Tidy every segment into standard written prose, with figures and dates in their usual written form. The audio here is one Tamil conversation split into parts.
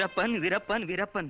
Veerappan Veerappan Veerappan.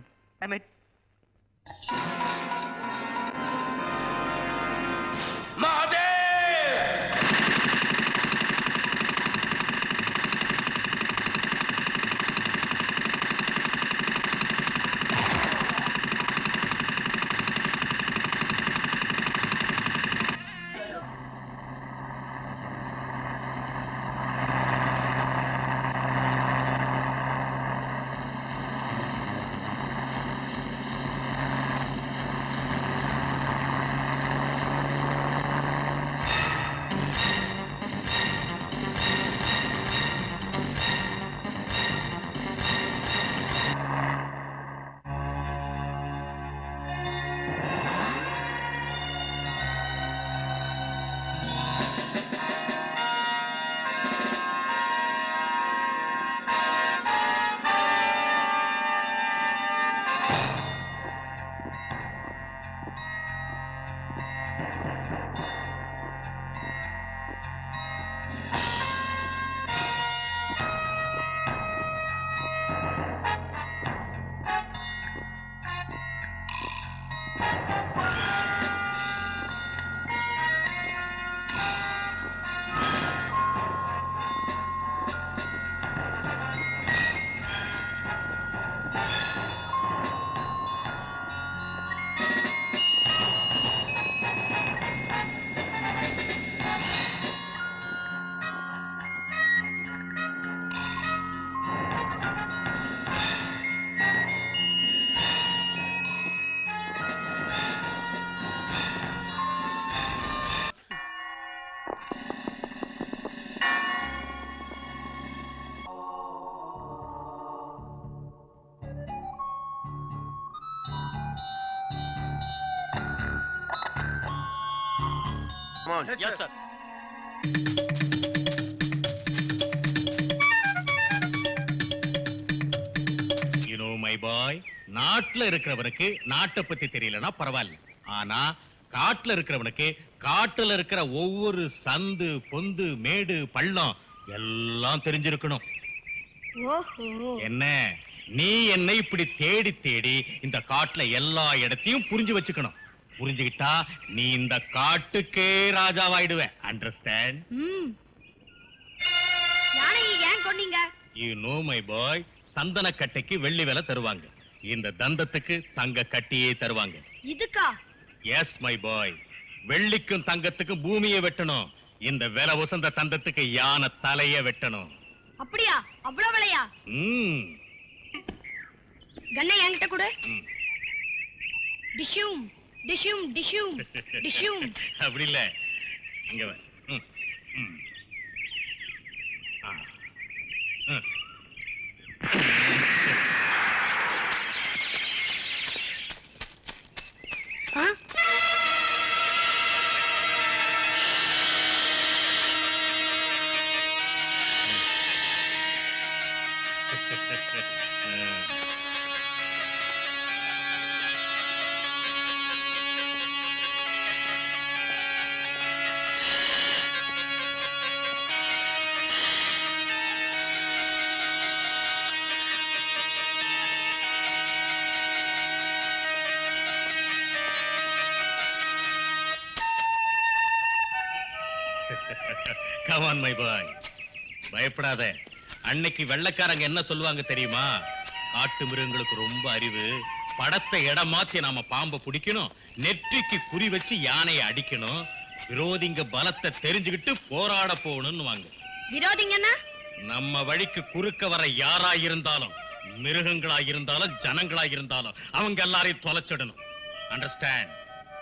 Yes, sir. You know, my boy, நாட்டுல இருக்கிறவனுக்கு நாட்டை பத்தி தெரியலனா பரவாயில்ல. ஆனா காட்டுல இருக்கிறவனுக்கு காட்டுல இருக்கிற ஒவ்வொரு சந்து, பொந்து, மேடு, பள்ளம் எல்லாம் தெரிஞ்சிருக்கணும். ஓஹோ. என்ன நீ என்னை இப்படி தேடி தேடி இந்த காட்டுல எல்லா இடத்தையும் புரிஞ்சு வச்சுக்கணும். புரிஞ்சுக்கிட்டா நீ இந்த காட்டுக்கே ராஜாவாயிடுவ. அண்டர்ஸ்டாண்ட்? யானையை ஏன் கொன்னீங்க? யூ நோ மை பாய், சந்தன கட்டைக்கு வெள்ளி விலை தருவாங்க, இந்த தந்தத்துக்கு தங்க கட்டியே தருவாங்க. இதுக்கா? எஸ் மை பாய், வெள்ளிக்கும் தங்கத்துக்கும் பூமியை வெட்டணும், இந்த விலை உசந்த தந்தத்துக்கு யானை தலைய வெட்டணும். அப்படியா? அவ்வளவு விலையா? கண்ணை என்கிட்ட கொடு. டிஷ்யூம் டிஷ்யூம் டிஷ்யூம் டிஷ்யூம். அப்படி இல்ல, இங்க வா. Come on, my boy. பயப்படாத. அன்னைக்கு வெள்ளைக்காரங்க என்ன சொல்லுவாங்க தெரியுமா? காட்டு மிருகங்களுக்கு ரொம்ப அறிவு. படத்தை இடம் மாத்தி நாம பாம்பை பிடிக்கணும், நெற்றிக்கு குறி வச்சு யானையை அடிக்கணும், விரோதிங்க பலத்தை தெரிஞ்சுக்கிட்டு போராட போகணும்னு வாங்க. விரோதிங்கன்னா நம்ம வழிக்கு குறுக்க வர யாரா இருந்தாலும், மிருகங்களா இருந்தாலும் ஜனங்களா இருந்தாலும் அவங்க எல்லாரையும் தொலைச்சிடணும். அண்டர்ஸ்டாண்ட்?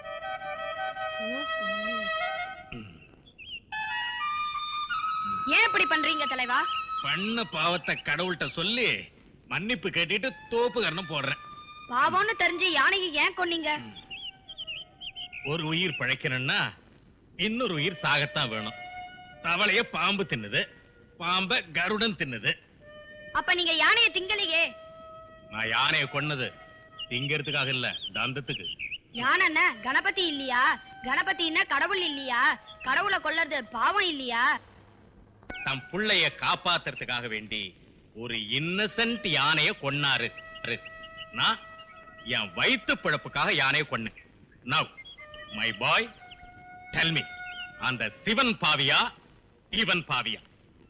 ஏன் இப்படி பண்றீங்க தலைவா? பண்ண பாவத்தை கடவுள்கிட்ட சொல்லி மன்னிப்பு கேட்டுட்டு தோப்பு கரணம் போடுறேன். பாவம்னு தெரிஞ்சு யானையை ஏன் கொன்னீங்க? ஒரு உயிர் பழைக்கணும்னா இன்னொரு உயிர் சாகத்தான் வேணும். தவளைய பாம்பு தின்னுது, பாம்ப கருடன் தின்னுது. அப்ப நீங்க யானையை திங்கலையே? நான் யானையை கொன்னது திங்கிறதுக்காக இல்ல, தந்தத்துக்கு. யானை கணபதி இல்லையா? கணபதினா கடவுள் இல்லையா? கடவுளை கொல்றது பாவம் இல்லையா? தம் புள்ளைய காப்பாத்துறதுக்காக வேண்டி ஒரு இன்னசென்ட் யானைய கொன்னாரு. நான் என் வயிற்று பிழப்புக்காக யானைய கொன்னேன். Now my boy, tell me, அந்த சிவன் பாவியா இவன் பாவியா?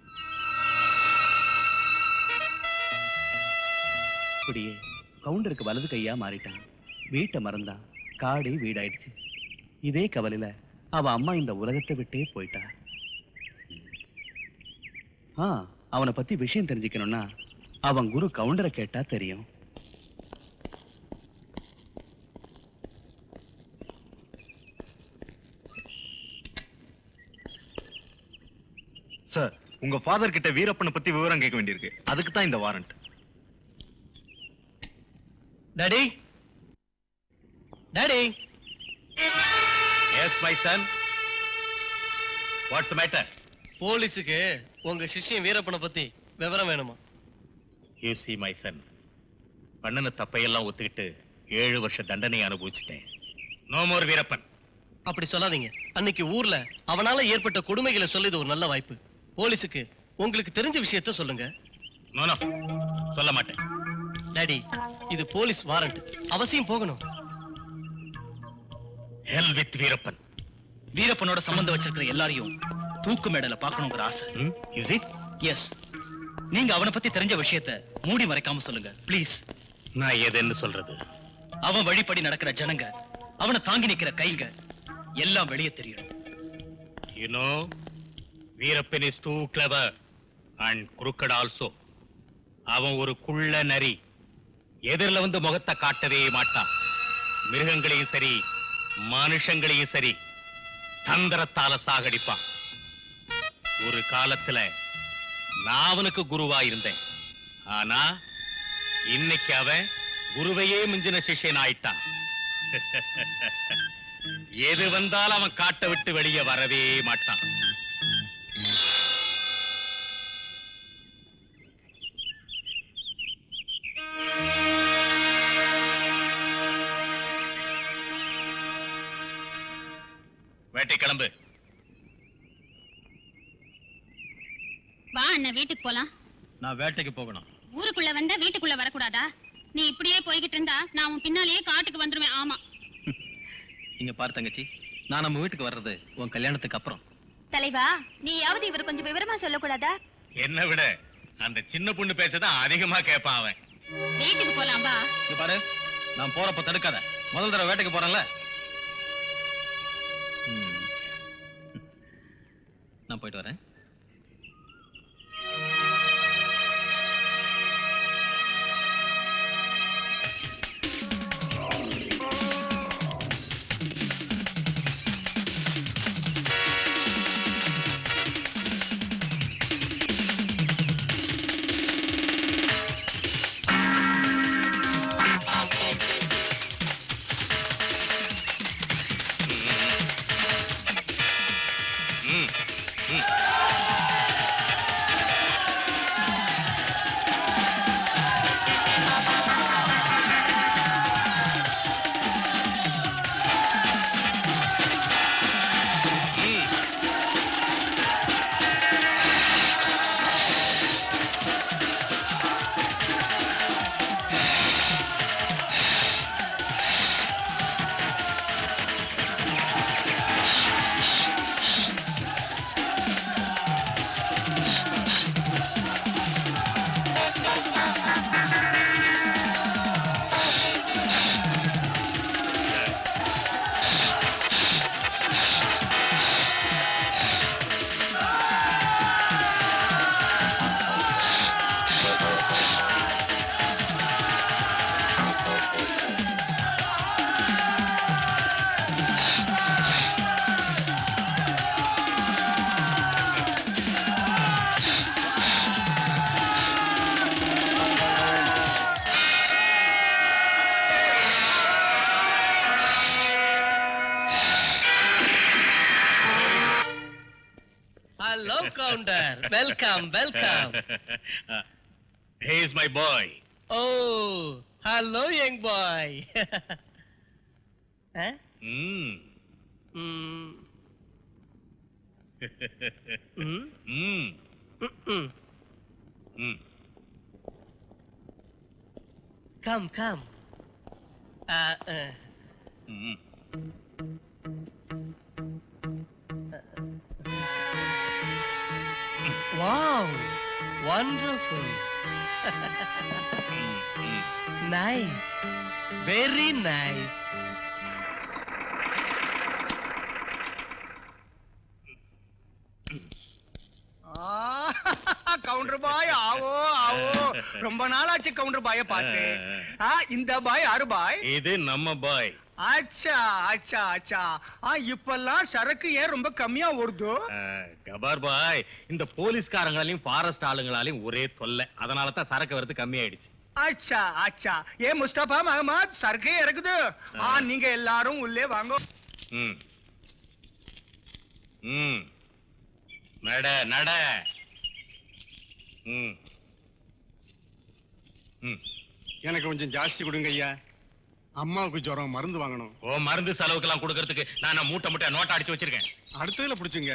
அப்படியே கவுண்டருக்கு வலது கையா மாறிட்டான். வீட்டை மறந்தான். காடு வீடாயிடுச்சு. இதே கவலையில அவ அம்மா இந்த உலகத்தை விட்டே போயிட்டா. அவனை பத்தி விஷயம் தெரிஞ்சுக்கணும்னா அவன் குரு கவுண்டரை கேட்டா தெரியும். சார், உங்க ஃபாதர் கிட்ட வீரப்பனை பத்தி விவரம் கேட்க வேண்டியிருக்கு. அதுக்கு தான் இந்த warrant. Daddy, daddy. Yes my son, what's the matter? போலீஸுக்கு உங்க சிஷ்யன் வீரப்பனை பத்தி விவரம் வேணுமா? யூ see my son, பண்ணன தப்பையெல்லாம் ஒத்துக்கிட்டு 7 வருஷ தண்டனை அனுபவிச்சிட்டேன். No more Veerappan. அப்படி சொல்லாதீங்க. அன்னைக்கு ஊர்ல அவனால ஏற்பட்ட கொடுமைகளை சொல்ல இது ஒரு நல்ல வாய்ப்பு. போலீஸுக்கு உங்களுக்கு தெரிஞ்ச விஷயத்த சொல்லுங்க. நோ நோ, சொல்ல மாட்டேன். டாடி, இது போலீஸ் வாரண்ட். அவசியம் போகணும். ஹெல் வித் வீரப்பன். வீரப்பனோட சம்பந்தம் வச்சிருக்கிற எல்லாரையும் தூக்கு மேடல பார்க்கணுங்கிற ஆசை. Is it? எஸ். நீங்க அவனை பத்தி தெரிஞ்ச விஷயத்த மூடி மறைக்காம சொல்லுங்க ப்ளீஸ். நான் எதுன்னு சொல்றது? அவன் வழிப்படி நடக்கிற ஜனங்க, அவனை தாங்கி நிக்கிற கைங்க எல்லாம் வெளியே தெரியணும். You know, Veerappan is too clever and crooked also. அவன் ஒரு குள்ள நரி. எதிரில வந்து முகத்தை காட்டவே மாட்டான். மிருகங்களையும் சரி மனுஷங்களையும் சரி தந்திரத்தால சாகடிப்பான். ஒரு காலத்துல நான் அவனுக்கு குருவா இருந்தேன். ஆனா இன்னைக்கு அவன் குருவையே மிஞ்சின சிஷ்யன் ஆயிட்டான். எது வந்தாலும் அவன் காட்டை விட்டு வெளியே வரவே மாட்டான். வேட்டை கிளம்பு. வா அண்ணா, வீட்டுக்கு போலாம். நான் வேட்டைக்கு போகணும். ஊருக்குள்ள வந்தா வீட்டுக்குள்ள வரக்கூடாதா? நீ இப்படியே போய்கிட்டு இருந்தா நான் உன் பின்னாலேயே காட்டுக்கு வந்துருவேன். ஆமா. இங்க பாரு தங்கச்சி, நான் நம்ம வீட்டுக்கு வர்றது உன் கல்யாணத்துக்கு அப்புறம். தலைவா, நீயாவது இவர் கொஞ்சம் விவரமா சொல்லக்கூடாதா? என்ன விட அந்த சின்ன பொண்ணு பேசதான் அதிகமா கேட்பான் அவன். வீட்டுக்கு போலாம் வா. இங்க பாரு, நான் போறப்ப தடுக்காத. முதல் தடவை வேட்டைக்கு போறேன்ல. நான் போயிட்டு வரேன். Hello, Counder. Welcome, welcome. He is my boy. Oh, hello, young boy. Huh? Mm. Mm. Mm. Mm. Mm. Mm. Mm. Come come. Hmm. Wow, wonderful. Nice, very nice. Gounder பாய் ஆவோ ஆவோ. ரொம்ப நாளாச்சு கவுண்டர் பாய பார்த்து. இந்த பாய் யாரு பாய்? இது நம்ம பாய். அச்சா அச்சா அச்சா. இப்பெல்லாம் சரக்கு ஏன் ரொம்ப கம்மியா ஓடுதோ? கபார் பாய், இந்த போலீஸ்காரங்களாலையும் ஃபாரஸ்ட் ஆளுங்களாலையும் ஒரே தொல்லை. அதனால தான் சரக்கு வரது கம்மியாயிடுச்சு. அச்சா அச்சா. ஏ முஸ்தபா மஹமத், சரக்கே இறக்குது. நீங்க எல்லாரும் உள்ளே வாங்க. ம் ம் நட நட. ம் ம். எனக்கு கொஞ்சம் ஜாஸ்தி கொடுங்க ஐயா. அம்மாவுக்கு ஜுரம், மருந்து வாங்கணும். ஓ, மருந்து செலவுக்கெல்லாம் கொடுக்கறதுக்கு நான் மூட்டை மூட்டை நோட்டை அடிச்சு வச்சிருக்கேன். அடுத்ததுல புடிச்சுங்க.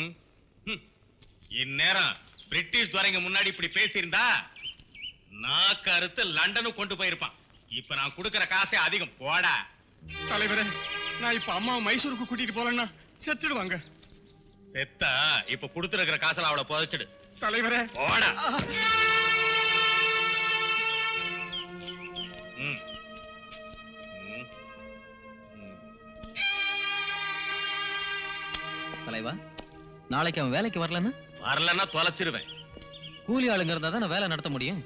இந்நேரம் பிரிட்டிஷ் துறைங்க முன்னாடி இப்படி பேசியிருந்தா நாக்கு அறுத்து லண்டனுக்கு கொண்டு போயிருப்பான். இப்ப நான் கொடுக்கற காசே அதிகம். போடா தலைவரே, நான் இப்ப அம்மாவை மைசூருக்கு கூட்டிட்டு போலன்னா செத்துடுவாங்க. செத்தா இப்ப கொடுத்துருக்கிற காசுல அவளை புதைச்சிடு. தலைவரே போடா. தலைவா, நாளைக்கு அவன் வேலைக்கு வரலன்னா தொலைச்சிருவேன். கூலி ஆளுங்க இருந்தா தான் வேலை நடத்த முடியும்.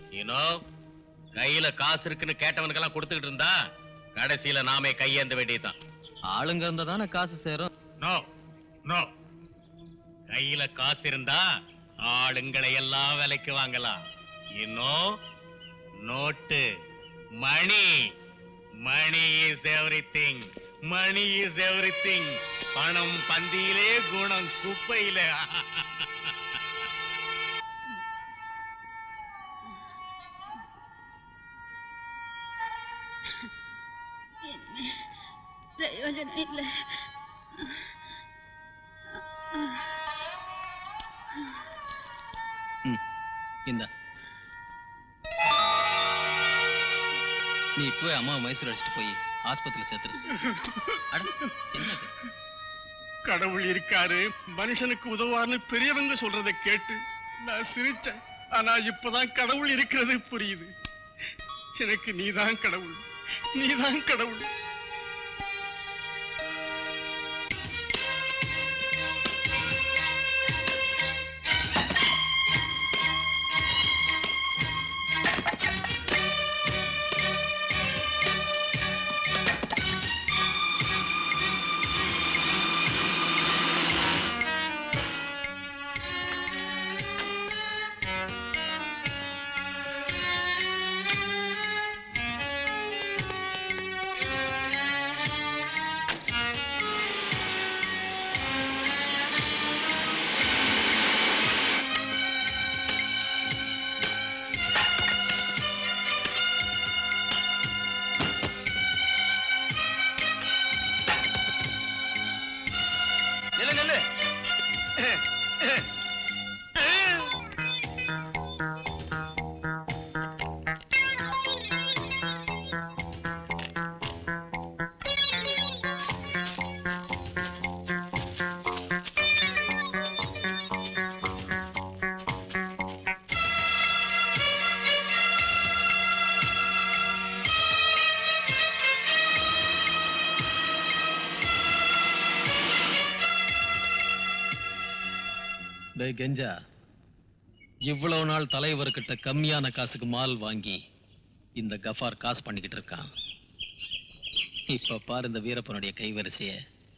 கையில காசு இருக்குன்னு கேட்டவனுக்கெல்லாம் கொடுத்துக்கிட்டு இருந்தா கடைசியில நாமே கையேந்த வேண்டியதுதான். ஆளுங்க இருந்தா தானே காசு சேரும். நோ நோ, கையில காசு இருந்தா ஆளுங்களை எல்லாம் விலைக்கு வாங்கலாம். இன்னும் note, money. Money is everything. Money is everything. பணம் பந்தியிலே, குணம் குப்பையில. பிரயோஜனம் இல்ல. இந்த நீ போய் அம்மாவை மைசூர் அடிச்சுட்டு போய் ஆஸ்பத்திரியில சேர்த்துரு. கடவுள் இருக்காரு, மனுஷனுக்கு உதவார்னு பெரியவங்க சொல்றதை கேட்டு நான் சிரிச்சேன். ஆனா இப்பதான் கடவுள் இருக்கிறது புரியுது. எனக்கு நீதான் கடவுள், நீதான் கடவுள். கெஞ்சா, இவ்வளவு நாள் தலைவர்கிட்ட கம்மியான காசுக்கு மால் வாங்கி இந்த கஃபார் காசு பண்ணிக்கிட்டு இருக்கான். இப்ப பாரு இந்த வீரப்பனுடைய கைவரிசைய.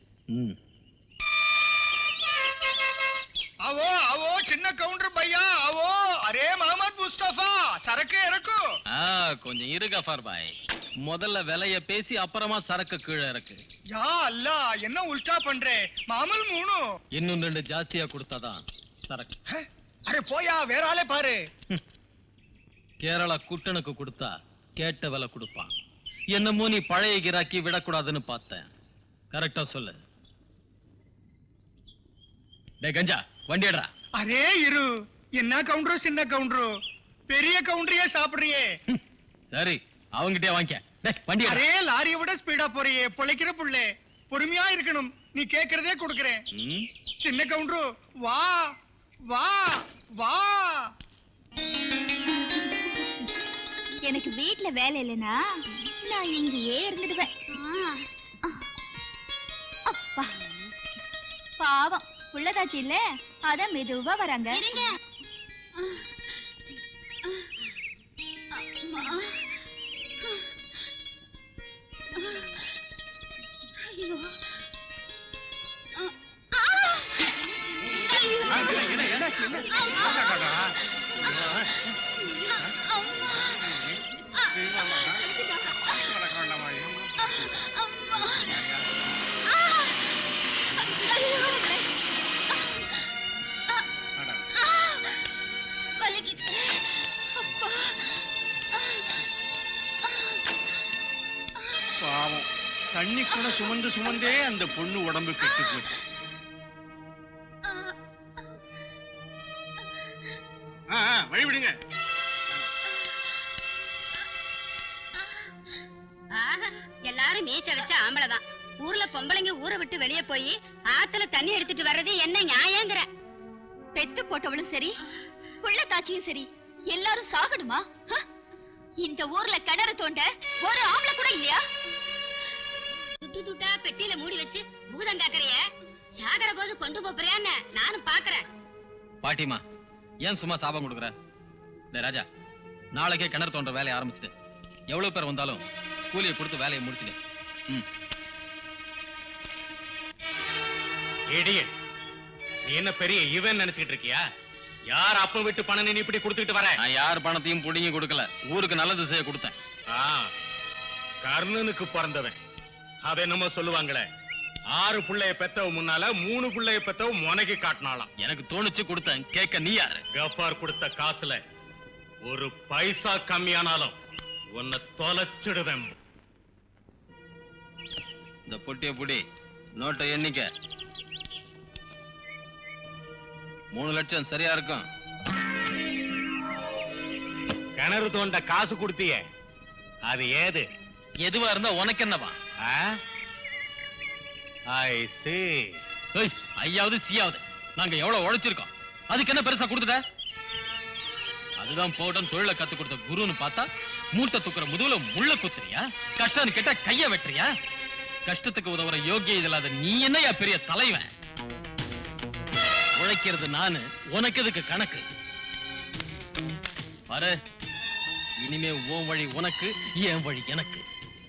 आवो आवो சின்ன கவுண்டர் பையா आवो. அரே முகமது முஸ்தபா, சரக்கு இறக்கு. கொஞ்சம் இரு கஃபார் பாய். முதல்ல விலைய பேசி அப்புறமா சரக்கு கீழே இறக்கு. யா அல்லாஹ், என்ன உல்டா பண்றே? மாமல் 3. இன்னும் 2 ஜாஸ்தியா கொடுத்தாதான் சரக்கு. அரே போயா, வேற ஆளே பாரு. கேரளா குட்டனுக்கு கொடுத்தா கேட்ட விலை கொடுப்பான். என்னமோ நீ பழைய கிராக்கி விடக்கூடாதுன்னு பார்த்தேன். கரெக்டா சொல்லு. டே கஞ்சா, வண்டி எடுறா. அரே இரு, என்ன கவுண்டரோ சின்ன கவுண்டரோ, பெரிய கவுண்டரையே சாப்பிடுறியே. சரி அவங்கிட்டே வாங்கிக்க. டேய், வண்டி எடு. அரே லாரியை விட ஸ்பீடா போறியே, பொழைக்கிற புள்ளே. பொறுமையா இருக்கணும், நீ கேக்குறதே கொடுக்கறேன். ம். சின்ன கவுண்டரு வா வா வா. எனக்கு வீட்ல வேலை இல்லைன்னா நான் இங்கேயே இருந்துடுவேன். அப்பா பாவம் புள்ளதாச்சு இல்ல, அதான் மெதுவா வராங்க. பாவம், தண்ணி கூட சுமந்து சுமந்தே அந்த பொண்ணு உடம்பு கெட்டு போச்சு. வழி விடுங்க. எல்லாரும் மீச்ச வச்ச ஆம்பளைதான். ஊர்ல பொம்பளைங்க ஊரை விட்டு வெளியே போய் ஆத்துல தண்ணி எடுத்துட்டு வர்றது என்ன நியாயங்கிற? பெத்து போட்டவளும் சரி, புள்ள தாச்சியும் சரி, எல்லாரும் சாகணுமா? இந்த ஊர்ல கிணறு தோண்ட ஒரு ஆம்பளை கூட இல்லையா? துட்டு துட்டா பெட்டியில மூடி வச்சு பூதண்டாக்கறைய சாகர போது கொண்டு போறியான்னு நானும் பாக்குறேன். பாட்டிமா, ஏன் சும்மா சாபம் கொடுக்குற? டேய் ராஜா, நாளைக்கே கிணறு தோன்ற வேலையை ஆரம்பிச்சுட்டு எவ்வளவு பேர் வந்தாலும் கூலியை கொடுத்து வேலையை முடிச்சுடு. ம். இடியட், நீ என்ன பெரிய இவன் நினைச்சிட்டு இருக்கியா? யார் அப்ப விட்டு பணம் நீ இப்படி கொடுத்துட்டு வர? நான் யார் பணத்தையும் புடிங்கி கொடுக்கல, ஊருக்கு நல்லது செய்ய கொடுத்தேன். கர்ணனுக்கு பிறந்தவன். அவ என்னமோ சொல்லுவாங்களே, 6 பிள்ளைய பெத்தவ முன்னால 3 பிள்ளைய பெத்தவ முனகி காட்டினாலாம். எனக்கு தோணுச்சு கொடுத்தேன், கேட்க நீ யாரு? கஃபார் கொடுத்த காசுல ஒரு பைசா கம்மியானாலும் உன்னை தொலைச்சிடுவேன். இந்த பொட்டிய புடி, நோட்டை எண்ணிக்க. 3 லட்சம் சரியா இருக்கும். கிணறு தோண்ட காசு கொடுத்தியே, அது ஏது? எதுவா இருந்தா உனக்கு என்னவா? ஐயாவது சியாவது நாங்க எவ்வளவு உழைச்சிருக்கோம், அதுக்கு என்ன பெருசா கொடுத்துட்ட? அதுதான் போட்டம் தொழில கத்து கொடுத்த குருன்னு பார்த்தா மூட்டை தூக்குற முதுகுல முள்ள குத்துறியா? கஷ்டம் கேட்டா கைய வெட்டுறியா? கஷ்டத்துக்கு உதவுற யோகியம் இல்லாத நீ என்னையா பெரிய தலைவன்? உழைக்கிறது நானு, உனக்கு இதுக்கு கணக்கு பாரு. இனிமே உன் வழி உனக்கு, என் வழி எனக்கு.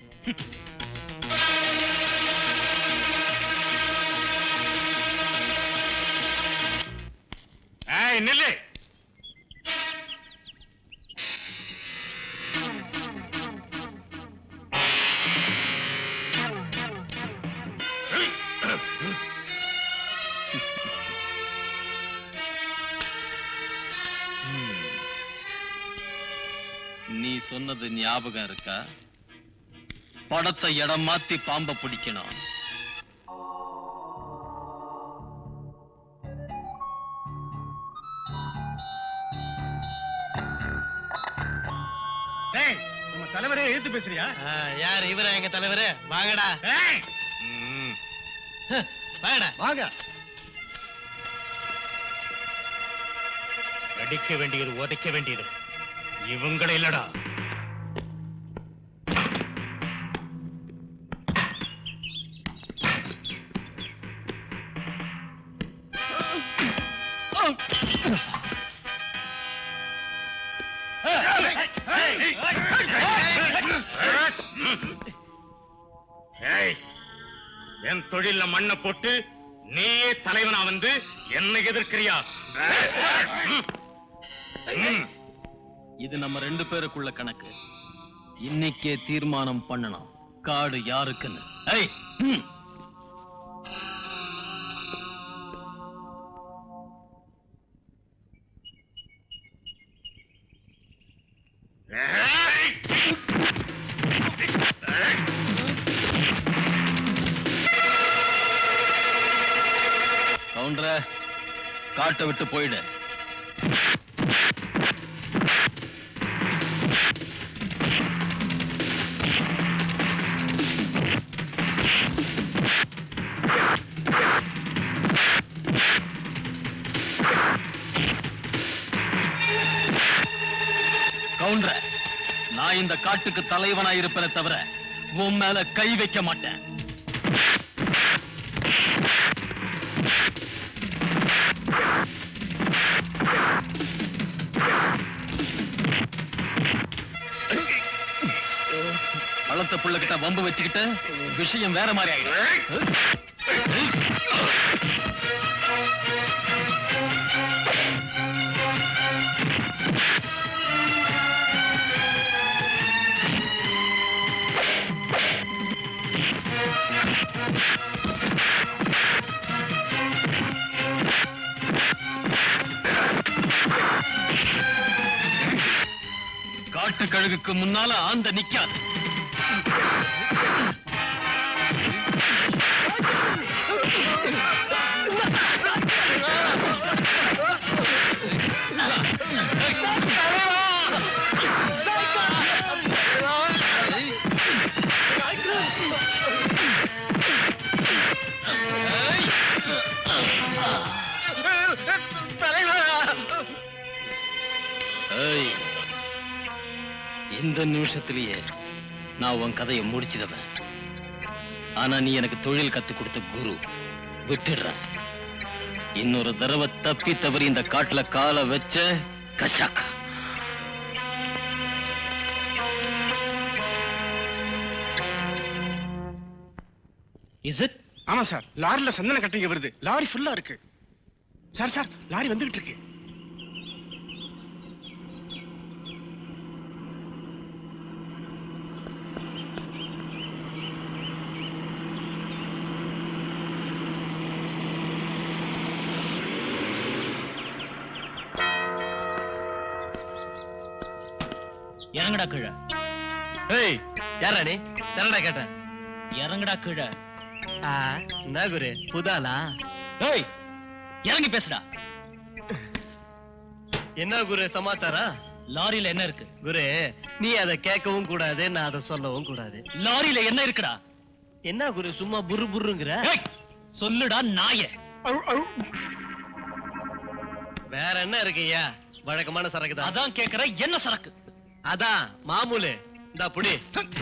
நில்லு. நீ சொன்னது ஞாபகம் இருக்கா? படத்தை இடம் மாத்தி பாம்ப பிடிக்கணும். நம்ம தலைவரே எழுத்து பேசுறியா? யார் இவரா? எங்க தலைவரே. வாங்கடா வாங்கடா வாங்க. அடிக்க வேண்டியது உதைக்க வேண்டியது இவங்களை இல்லடா. என் தொழில மண்ணை போட்டு நீயே தலைவனா வந்து என்னை எதிர்க்கிறியா? இது நம்ம 2 பேருக்குள்ள கணக்கு. இன்னைக்கே தீர்மானம் பண்ணணும், காடு யாருக்குன்னு. கவுண்டர, காட்டை விட்டு போயிடு. நான் இந்த காட்டுக்கு தலைவனா இருப்பேனே தவிர உன் மேல கை வைக்க மாட்டேன். வளர்த்த புள்ளகிட்ட வம்பு வச்சுக்கிட்டு விஷயம் வேற மாதிரி ஆயிடும். காட்டு கழுகுக்கு முன்னால ஆந்த நிக்காது. இந்த நிமிஷத்திலேயே நான் உன் கதையை முடிச்சிடுவேன். ஆனா நீ எனக்கு தொழில் கத்து கொடுத்த குரு விட்டுடுற. இன்னொரு தடவை தப்பி தவறி இந்த காட்டுல கால வச்ச கஷாக்கா. Is it? ஆமா சார், லாரில சந்தன கட்டிங்க வருது. லாரி ஃபுல்லா இருக்கு சார். சார், லாரி வந்துகிட்டு இருக்கு. இறங்கடா கீழ. ஏய், யாரா நீ? யாரடா கேட்ட? இறங்கடா கீழ. என்ன குரு புதாலா? ஏய், இறங்கி பேசுடா. என்ன குரு சமாச்சாரம்? லாரியில என்ன இருக்கு? குரு, நீ அதை கேட்கவும் கூடாது, நான் அதை சொல்லவும் கூடாது. லாரியில என்ன இருக்குடா? என்ன குரு சும்மா புரு புருங்கிற? சொல்லுடா நாயே. வேற என்ன இருக்குய்யா? வழக்கமான சரக்கு தான். அதான் கேக்குற, என்ன சரக்கு? அதான் மாமூலு. இந்த புடி.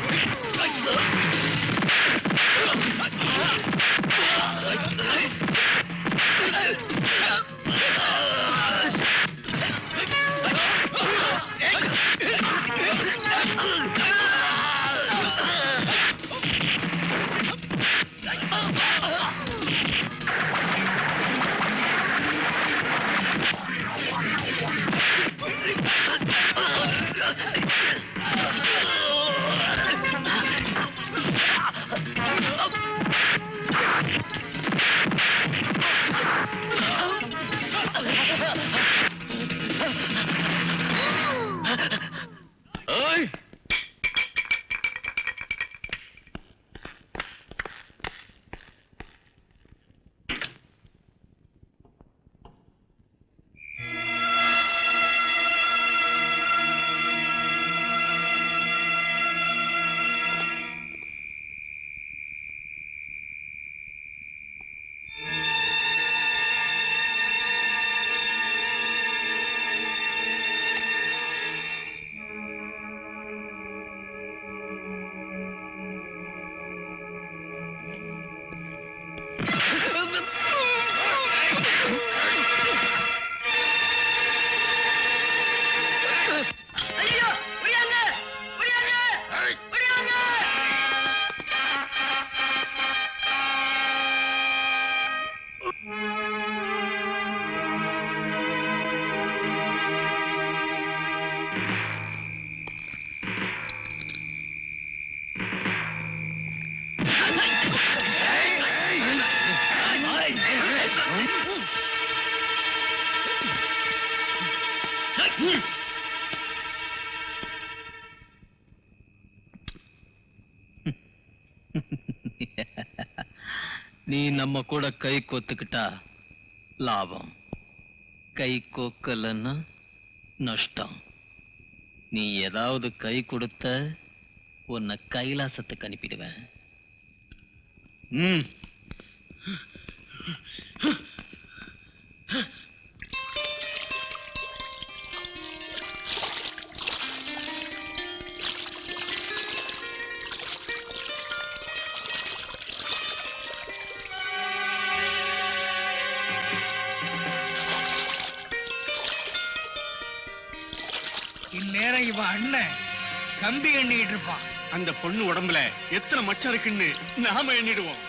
நீ நம்ம கூட கை கோத்துக்கிட்டா லாபம், கை கோக்கலன்னா நஷ்டம். நீ ஏதாவது கை கொடுத்த உன்னை கைலாசத்துக்கு அனுப்பிடுவேன். நேரம் இவன் அண்ணன் கம்பி எண்ணிட்டு இருப்பான். அந்த பொண்ணு உடம்புல எத்தனை மச்சம் இருக்குன்னு நாம எண்ணிடுவோம்.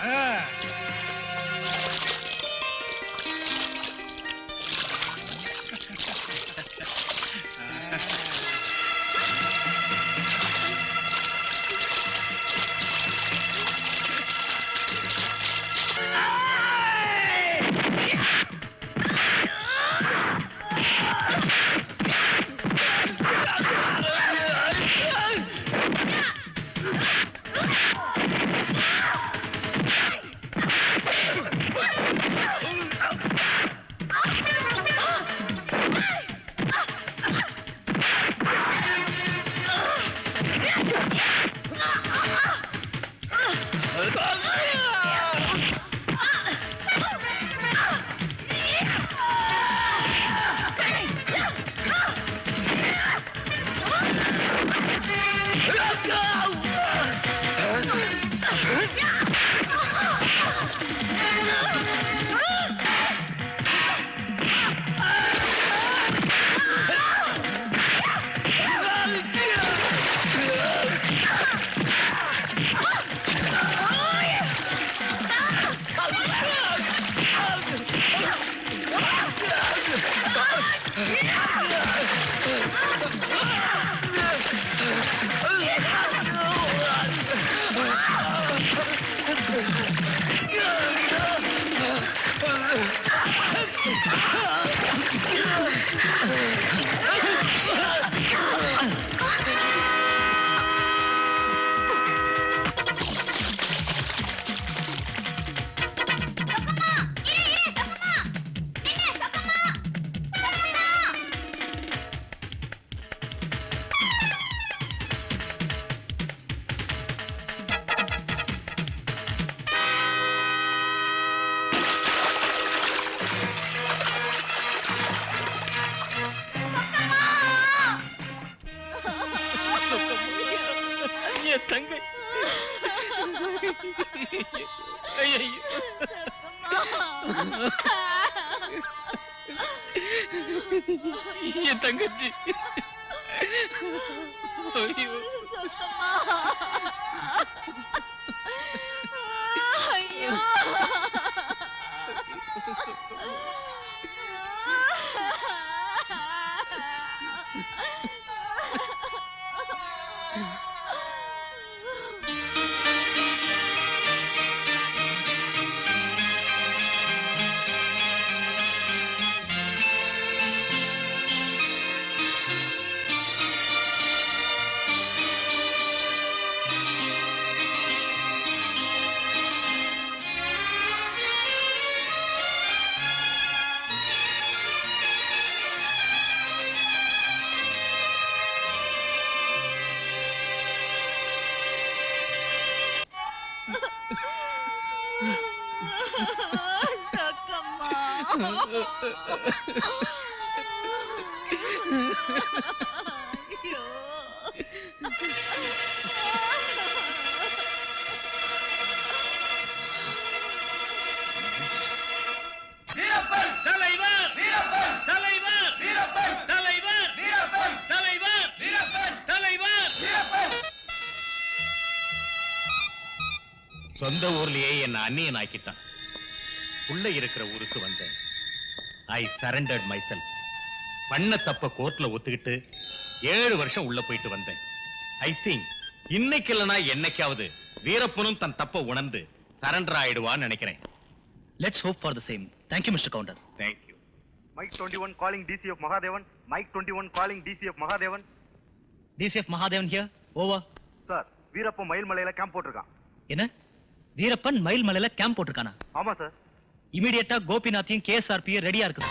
என் தங்கச்சி ஐயோ ஐயோ சொந்த ஊர்லயே என்ன அந்நியன் ஆக்கிட்டான். உள்ள இருக்கிற ஊருக்கு வந்தேன். I surrendered myself. பண்ண தப்ப கோர்ட்ல ஒத்துக்கிட்டு 7 வருஷம் உள்ள போயிட்டு வந்தேன். ஐ திங்க் இன்னைக்கு இல்லனா என்னைக்காவது வீரப்பனும் தன் தப்ப உணர்ந்து சரண்டர் ஆயிடுவான்னு நினைக்கிறேன். Let's hope for the same. Thank you, Mr. Counter. Thank you. Mike 21 calling DCF Mahadevan. Mike 21 calling DCF Mahadevan. DCF Mahadevan here. Over. Sir, Veerappan மயில்மலையில கேம்ப் போட்டிருக்கான். என்ன? வீரப்பன் மயில்மலையில கேம்ப் போட்டிருக்கானா? ஆமா சார். இமிடியேட்டா கோபிநாத்தையும் KSRP ரெடியா இருக்கு.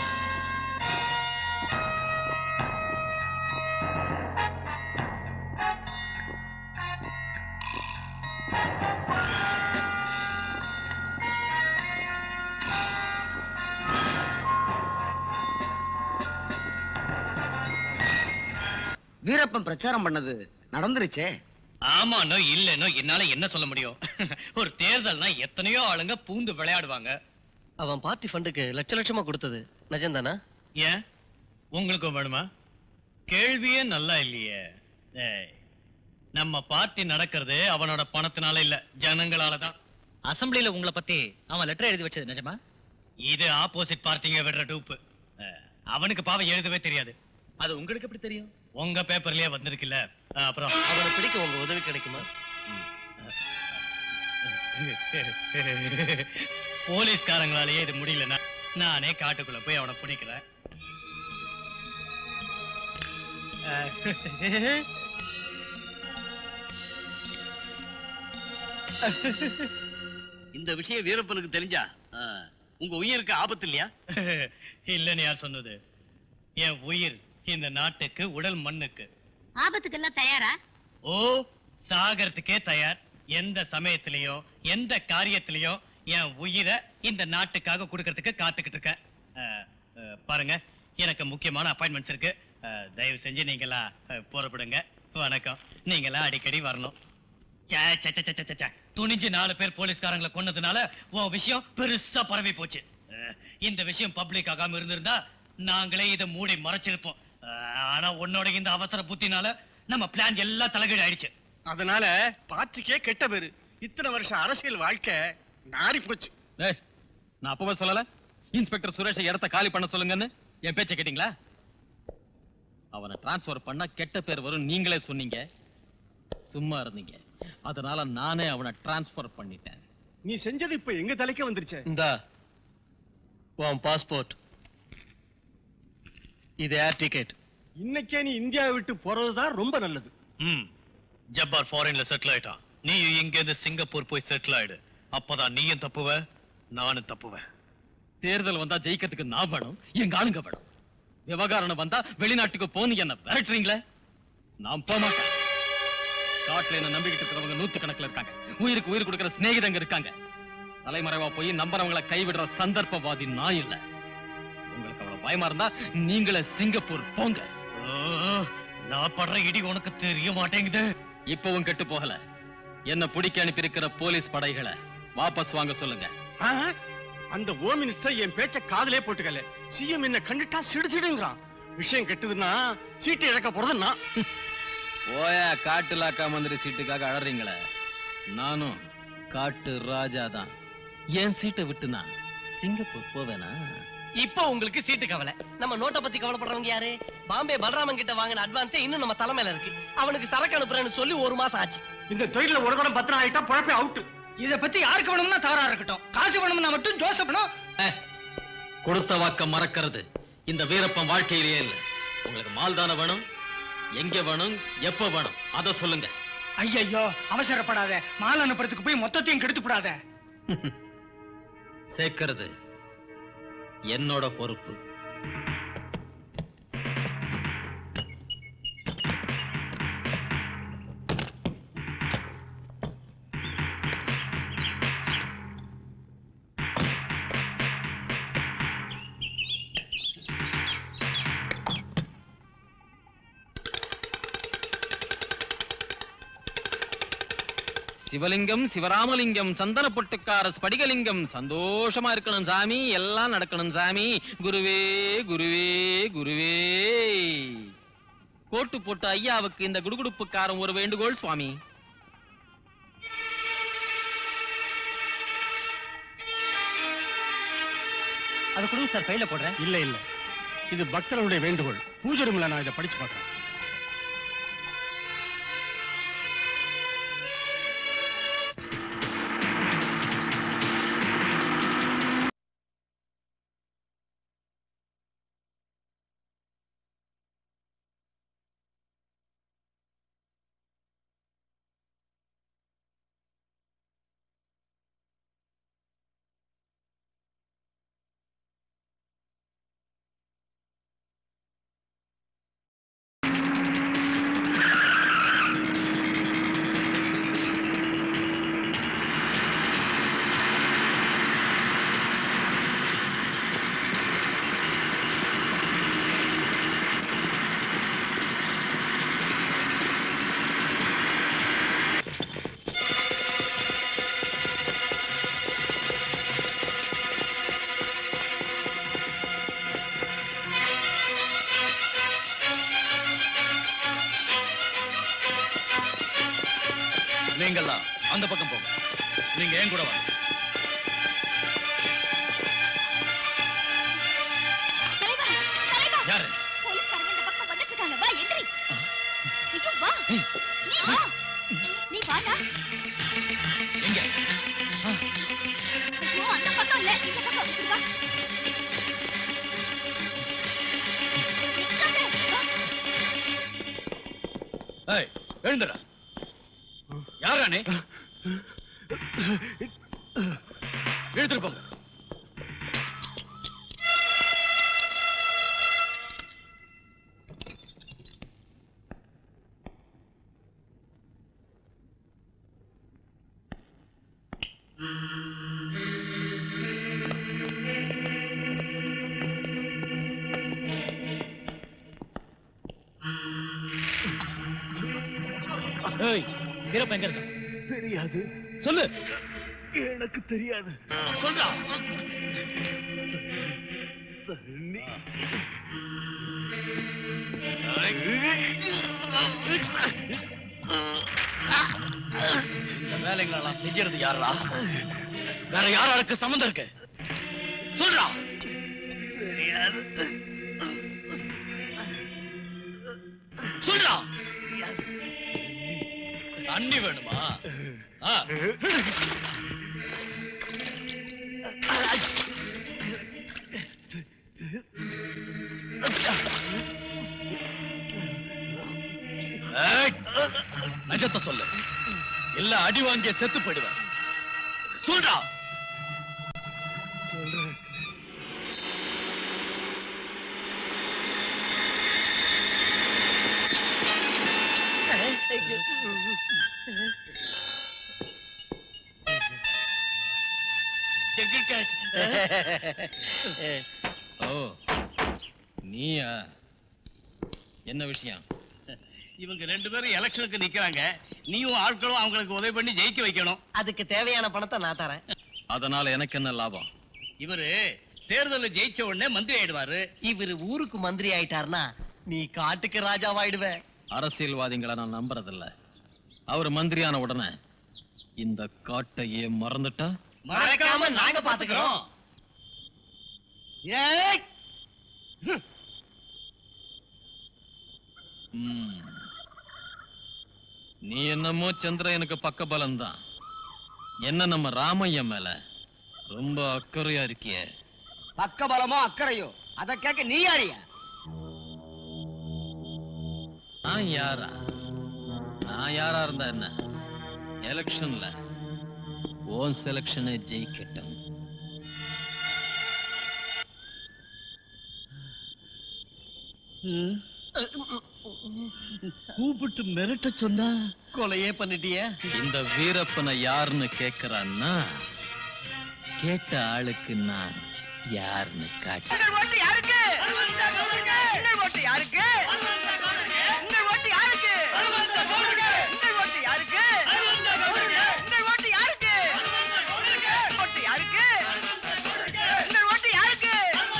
வீரப்பன் பிரச்சாரம் பண்ணது நடந்துருச்சே. ஆமானோ இல்லனோ என்னால என்ன சொல்ல முடியும்? ஒரு தேர்தல்னா எத்தனையோ ஆளுங்க பூந்து விளையாடுவாங்க. அவன் பார்ட்டி ஃபண்டுக்கு லட்ச லட்சமா கொடுத்தது நிஜம்தானா? ஏன் உங்களுக்கும் வேணுமா? கேள்வியே நல்லா இல்லையே. ஏய், நம்ம பார்ட்டி நடக்கிறது அவனோட பணத்தினால இல்ல, ஜனங்களால தான். அசம்பிளில உங்களை பத்தி அவன் லெட்டர் எழுதி வச்சது நிஜமா? இது ஆப்போசிட் பார்ட்டிங்க விடுற டூப்பு. அவனுக்கு பாவம் எழுதவே தெரியாது. அது உங்களுக்கு எப்படி தெரியும்? உங்க பேப்பர்லயே வந்திருக்குல்ல. அப்புறம் அவனை பிடிக்க உங்க உதவி கிடைக்குமா? போலீஸ்காரங்களாலேயே இது முடியலன்னா நானே காட்டுக்குள்ள போய் அவனை பிடிக்கிறேன். இந்த விஷயம் வீரப்பனுக்கு தெரிஞ்சா உங்க உயிருக்கு ஆபத்து இல்லையா? இல்லன்னு யார் சொன்னது? என் உயிர் இந்த நாட்டுக்கு, உடல் மண்ணுக்கு. ஆபத்துக்கெல்லாம் தயாரா? ஓ, சாகறதுக்கே தயார். எந்த சமயத்திலயோ எந்த காரியத்திலயோ என் உயிரை இந்த நாட்டுக்காக கொடுக்கறதுக்கு காத்துக்கிட்டு இருக்கேன். பாருங்க, எனக்கு முக்கியமான அப்பாயின்மெண்ட்ஸ் இருக்கு. தயவு செஞ்சு நீங்களா புறப்படுங்க. வணக்கம். நீங்களா அடிக்கடி வரணும். துணிஞ்சு 4 பேர் போலீஸ்காரங்களை கொன்னதுனால உன் விஷயம் பெருசா பரவி போச்சு. இந்த விஷயம் பப்ளிக் ஆகாம இருந்திருந்தா நாங்களே இதை மூடி மறைச்சிருப்போம். ஆனா உன்னோட இந்த அவசர புத்தினால நம்ம பிளான் எல்லாம் தலைகீழ் ஆயிடுச்சு. அதனால பார்ட்டிக்கே கெட்ட பேரு. இத்தனை வருஷம் அரசியல் வாழ்க்கை நாரி போச்சு. நான் அப்பவே சொல்லல இன்ஸ்பெக்டர் சுரேஷை இடத்த காலி பண்ண சொல்லுங்கன்னு? என் பேச்சை கேட்டீங்களா? அவனை டிரான்ஸ்பர் பண்ணா கெட்ட பேர் வரும் நீங்களே சொன்னீங்க, சும்மா இருந்தீங்க. அதனால நானே அவனை டிரான்ஸ்பர் பண்ணிட்டேன். நீ செஞ்சது இப்ப எங்க தலைக்கு வந்துருச்சு. இந்தா உன் பாஸ்போர்ட், இது ஏர் டிக்கெட். இன்னைக்கே நீ இந்தியாவை விட்டு போறதுதான் ரொம்ப நல்லது. ஜப்பார் ஃபாரின்ல செட்டில் ஆயிட்டான். நீ இங்க இருந்து சிங்கப்பூர் போய் செட்டில் ஆயிடு. அப்பதான் நீயும் தப்புவ, நானும் தப்புவேன். தேர்தல் வந்தா ஜெயிக்கிறதுக்கு நான் வேணும், எங்க ஆளுங்க வேணும். விவகாரம் வந்தா வெளிநாட்டுக்கு போன்னு என்ன விரட்டுறீங்களே, நான் போக மாட்டேன். காட்டுல என்ன நம்பிக்கிட்டு இருக்கிறவங்க 100 இருக்காங்க. உயிருக்கு உயிர் கொடுக்கிற சிநேகிதங்க இருக்காங்க. தலைமறைவா போய் நம்புறவங்களை கைவிடுற சந்தர்ப்பவாதி நான் இல்ல. உங்களுக்கு அவ்வளவு பயமா இருந்தா நீங்களே சிங்கப்பூர் போங்க. நான் படுற இடி உனக்கு தெரிய மாட்டேங்குது. இப்பவும் கெட்டு போகல. என்ன பிடிக்க அனுப்பி இருக்கிற போலீஸ் படைகளை வாபஸ் வாங்க சொல்லுங்க. அந்த ஹோம் மினிஸ்டர் என் பேச்ச காதலே போட்டுக்கல. சிஎம் என்ன கண்டுட்டா சிடுசிடுங்கிறான். விஷயம் கெட்டதுன்னா சீட்டு இழக்க போறதுன்னா. ஓயா காட்டு லாக்கா மந்திரி சீட்டுக்காக அழறீங்களே, நானும் காட்டு ராஜா தான். என் சீட்டை விட்டுனா சிங்கப்பூர் போவேனா? இப்போ உங்களுக்கு சீட்டு கவலை. நம்ம நோட்டை பத்தி கவலைப்படுறவங்க யாரு? பாம்பே பலராமன் கிட்ட வாங்கின அட்வான்ஸே இன்னும் நம்ம தலைமையில இருக்கு. அவனுக்கு சரக்கு அனுப்புறேன்னு சொல்லி 1 மாசம் ஆச்சு. இந்த தொழில ஒரு தரம் 10 நாள் ஆயிட்டா பொழப்பே அவுட். இத பத்தி யாருக்கு வேணும்னா தவறா இருக்கட்டும். காசு வேணும்னா மட்டும் ஜோசப்னும். கொடுத்த வாக்க மறக்கிறது இந்த வீரப்பன் வாழ்க்கையிலேயே இல்ல. உங்களுக்கு மால் தானே வேணும், எங்க வேணும், எப்ப வேணும் அத சொல்லுங்க. ஐயோ அவசரப்படாத. மால் அனுப்புறதுக்கு போய் மொத்தத்தையும் கெடுத்து விடாத. சேர்க்கிறது என்னோட பொறுப்பு. சிவலிங்கம், சிவராமலிங்கம், சந்தன பொட்டுக்கார ஸ்படிகலிங்கம், சந்தோஷமா இருக்கணும் சாமி, எல்லாம் நடக்கணும் சாமி. குருவே குருவே குருவே. கோட்டு போட்டு ஐயாவுக்கு இந்த குடுகுடுப்புக்காரன் ஒரு வேண்டுகோள் சுவாமி. அது கொடுங்க சார், ஃபைல போடுறேன். இல்ல இது பக்தர்களுடைய வேண்டுகோள். பூஜை ரூம்ல நான் இதை படிச்சு பார்க்கிறேன். நீங்கெல்லாம் அந்த பக்கம் போங்க. நீங்க ஏன் கூட வாங்க. யாரு? போலீஸ்காரங்க இந்த பக்கம் வந்துட்டு இருக்காங்க. வா எந்திரி. ஐயோ வா. நீ வா. நீ வாடா. எங்க? ஐயோ அந்த பக்கம் இல்ல. இந்த பக்கம் வா. நிக்காதே. ஏய், எழுந்துடா. யாரா நீ? எழுந்துட்டு போங்க. ஏய், வீரப்ப எங்க இருக்க? தெரியாது. சொல்லு. எனக்கு தெரியாது. சொல்றா. இந்த வேலைகளெல்லாம் செஞ்சது யாரா? வேற யாராருக்கு சம்மந்தம் இருக்கு? சொல்றா. தெரியாது. சொல்றா. தண்ணி வேணுமா? நிஜத்தை சொல்லு. இல்ல அடி வாங்கிய செத்து போயிடுவேன். சொல்றா. ஓ, நீயா? என்ன விஷயம்? இவங்க 2 பேரும் எலெக்ஷனுக்கு நிக்கிறாங்க. நீயும் ஆட்களும் அவங்களுக்கு உதவி பண்ணி ஜெயிக்க வைக்கணும். அதுக்கு தேவையான பணத்தை நான் தரேன். அதனால எனக்கு என்ன லாபம்? இவரு தேர்தலில் ஜெயிச்ச உடனே மந்திரி ஆயிடுவாரு. இவரு ஊருக்கு மந்திரி ஆயிட்டாருன்னா நீ காட்டுக்கு ராஜாவாயிடுவ. அரசியல்வாதிகளை நான் நம்புறதில்ல. அவர் மந்திரியான உடனே இந்த காட்டையே மறந்துட்டா? மறக்காம நாங்க பாத்துக்கிறோம். நீ என்னமோ சந்திரனுக்கு பக்க பலம் தான். என்ன நம்ம ராமையா மேல ரொம்ப அக்கறையா இருக்கிய? பக்க பலமோ அக்கறையோ அத கேட்க நீ யாரியா? நான் யாரா? நான் யாரா இருந்தா என்ன? எலெக்ஷன்ல ஓன் செலக்ஷனை ஜெயிக்கட்டும். கூப்பிட்டு மிரட்ட சொன்னா கொலையே பண்ணிட்டிய. இந்த வீரப்பனை யாருன்னு கேக்குறான்னா கேட்ட ஆளுக்கு நான் யாருன்னு காட்டு. ஓட்டு யாருக்கு? உங்கள் ஓட்டு யாருக்கு? உங்கள் ஓட்டு யாருக்கு? உங்கள் ஓட்டு யாருக்கு? உங்கள் ஓட்டு யாருக்கு? ஓட்டு யாருக்கு? உங்கள் ஓட்டு யாருக்கு?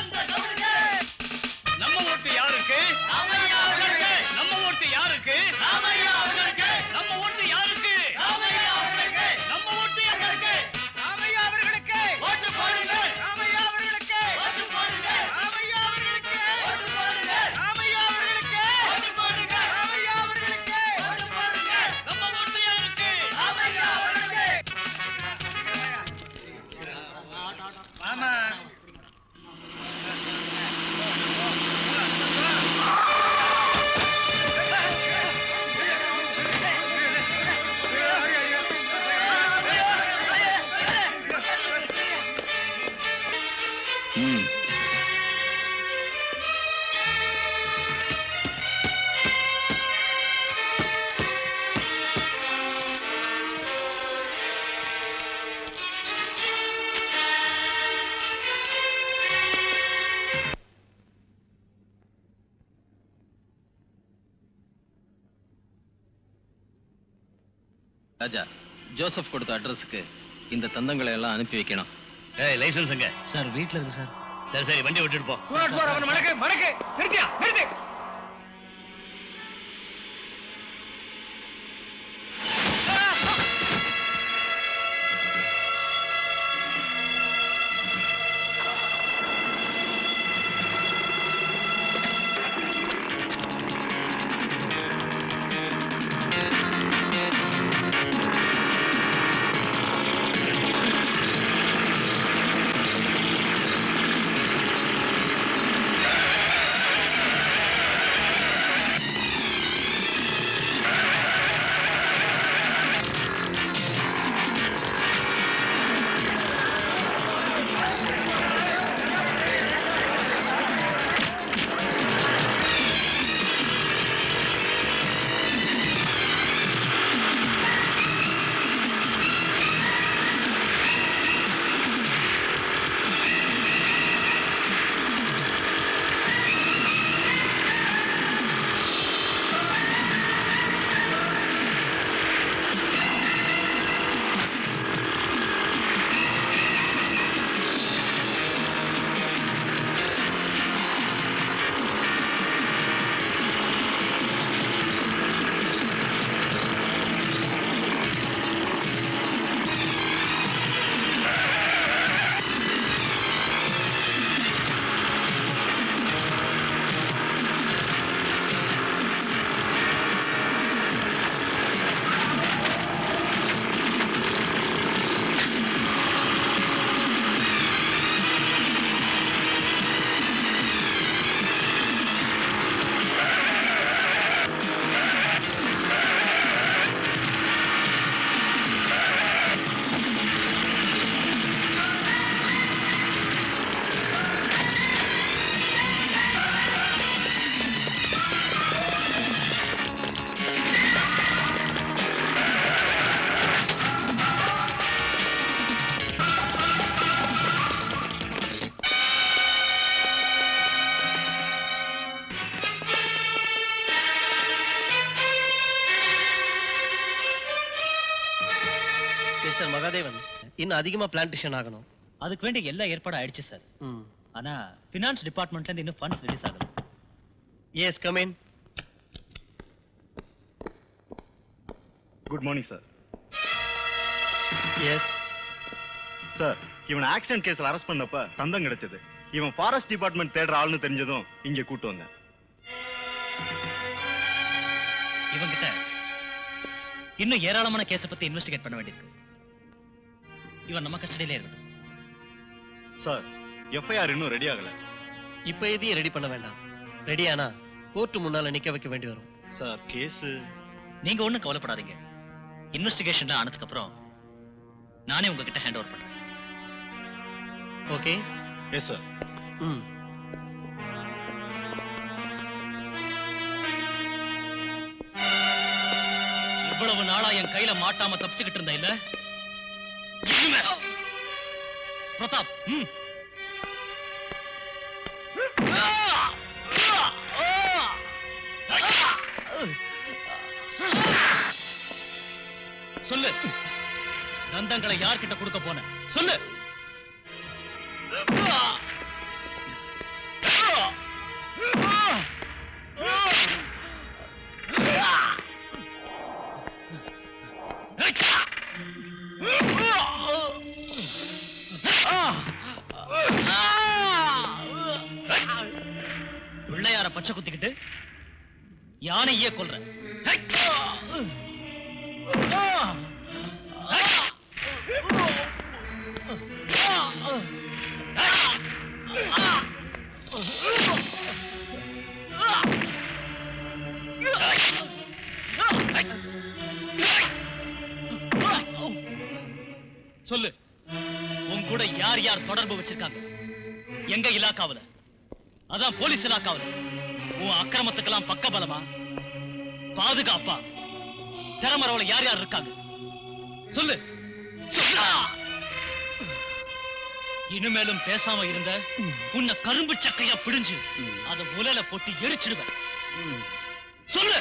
நம்ம ஓட்டு யாருக்கு? ராமையா அவர்களுக்கு. நம்ம ஓட்டு யாருக்கு? ராமையா அவர்களுக்கு. நம்ம ஓட்டு யாருக்கு? ராமையா அவர்களுக்கு. நம்ம ஓட்டு யாருக்கு? ராமையா அவர்களுக்கு ஓட்டு போடுங்க. ராமையா அவர்களுக்கு ஓட்டு போடுங்க. ராமையா அவர்களுக்கு ஓட்டு போடுங்க. ராமையா அவர்களுக்கு ஓட்டு போடுங்க. ராமையா அவர்களுக்கு ஓட்டு போடுங்க. நம்ம ஓட்டு யாருக்கு? ராமையா அவர்களுக்கு. ஆமா ராஜா, ஜோசப் கொடுத்த அட்ரஸ்க்கு இந்த தந்தங்களை எல்லாம் அனுப்பி வைக்கணும். லைசன்ஸ் எங்க? சார் வீட்ல இருக்கு சார். சரி சரி, வண்டி விட்டுட்டு போ. அவன் மடக்கு மடக்கு நிறுத்தியா நிறுத்து. மிஸ்டர் மகாதேவன், இன்னும் அதிகமா பிளான்டேஷன் ஆகணும். அதுக்கு வேண்டிய எல்லா ஏற்பாடும் ஆயிடுச்சு சார். ஆனா பினான்ஸ் டிபார்ட்மெண்ட்ல இருந்து இன்னும் ஃபண்ட்ஸ் ரிலீஸ் ஆகல. Yes, come in. Good morning sir. Yes sir, இவன் ஆக்சிடென்ட் கேஸ்ல அரெஸ்ட் பண்ணப்ப தந்தம் கிடைச்சது. இவன் ஃபாரஸ்ட் டிபார்ட்மெண்ட் தேடுற ஆள்னு தெரிஞ்சதும் இங்க கூட்டு வந்தேன். இவங்கிட்ட இன்னும் ஏராளமான கேஸை பத்தி இன்வெஸ்டிகேட் பண்ண வேண்டியிருக்கு. இவன் நம்ம கஸ்டடியிலே இருக்கட்டும். சார், எஃப்ஐஆர் இன்னும் ரெடி ஆகல. இப்ப எதையும் ரெடி பண்ண வேண்டாம். ரெடியானா கோர்ட் முன்னால நிக்க வைக்க வேண்டி வரும். சார், கேஸ் நீங்க ஒண்ணும் கவலைப்படாதீங்க. இன்வெஸ்டிகேஷன் ஆனதுக்கு அப்புறம் நானே உங்ககிட்ட ஹேண்ட் ஓவர் பண்றேன். ஓகே? Yes sir. இவ்வளவு நாளா என் கையில மாட்டாம தப்பிச்சுக்கிட்டு இருந்த இல்ல பிரதாப்? சொல்லு, தந்தங்களை யார்கிட்ட கொடுக்க போன? சொல்லு. பிள்ளையார பச்சை குத்திக்கிட்டு யானையே கொல்ற. சொல்லு, உன் கூட யார் யார் தொடர்பு வச்சிருக்காங்க? எங்க இலாக்காவுல, அதான் போலீஸ் இலாக்காவுல உன் அக்கிரமத்துக்கெல்லாம் பக்கபலமா, பாதுகாப்பா, திறமரவுல யார் யார் இருக்காங்க? சொல்லு. இனிமேலும் பேசாம இருந்த உன்னை கரும்பு சக்கையா பிடிஞ்சு அதை உலையில போட்டு எரிச்சிடுவேன். சொல்லு.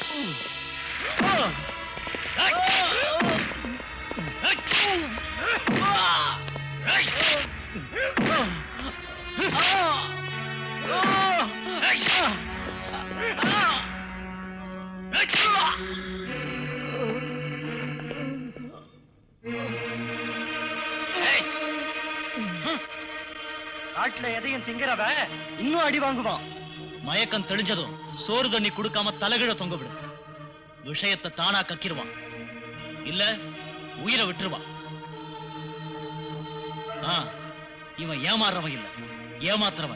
காட்டுல எதையும் திங்கிறவ இன்னும் அடி வாங்குவான். மயக்கம் தெளிஞ்சதும் சோறு தண்ணி கொடுக்காம தலைகிழ தொங்க விடு. விஷயத்தை தானா கக்கிடுவான், இல்ல உயிரை விட்டுருவான். இவன் ஏமாறவன் இல்ல, ஏமாத்துறவன்.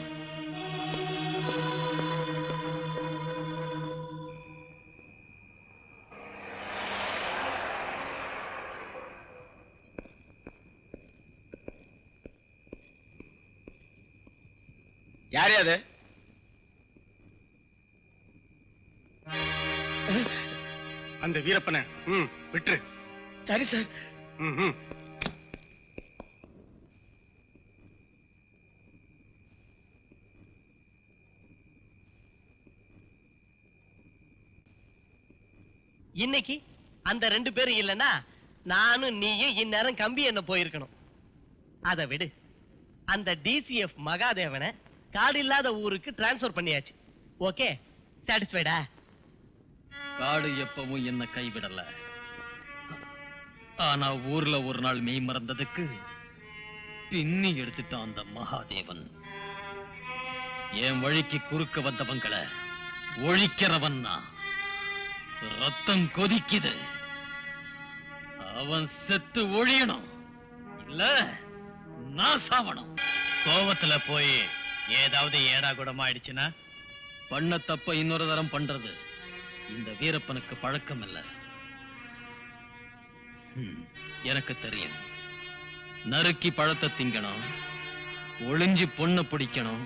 யாரு அது? அந்த வீரப்பனை விட்டுரு. சரி சார். இன்னைக்கு அந்த 2 பேரும் இல்லைன்னா நானும் நீயும் இந்நேரம் கம்பி என்ன போயிருக்கணும். அதை விடு. அந்த டிசிஎஃப் மகாதேவனை காடு இல்லாத ஊருக்கு டிரான்ஸ்பர் பண்ணியாச்சு. ஓகே, சாட்டிஸ்ஃபைடா? காடு எப்பவும் என்ன கைவிடல. ஆனா ஊர்ல ஒரு நாள் மெய் மறந்ததுக்கு பின்னி எடுத்துட்டான் அந்த மகாதேவன். என் வழிக்கு குறுக்க வந்தவங்களை ஒழிக்கிறவன் நான். ரத்தம் கொதிக்குது. அவன் செத்து ஒழியணும், இல்ல நான் சாவணும். கோவத்துல போய் ஏதாவது ஏடா கூடமா ஆயிடுச்சுன்னா பண்ண தப்ப இன்னொரு தரம் பண்றது இந்த வீரப்பனுக்கு பழக்கம் இல்ல. எனக்கு தெரியும். நறுக்கி பழத்தை திங்கணும், ஒளிஞ்சு பொண்ணு பிடிக்கணும்,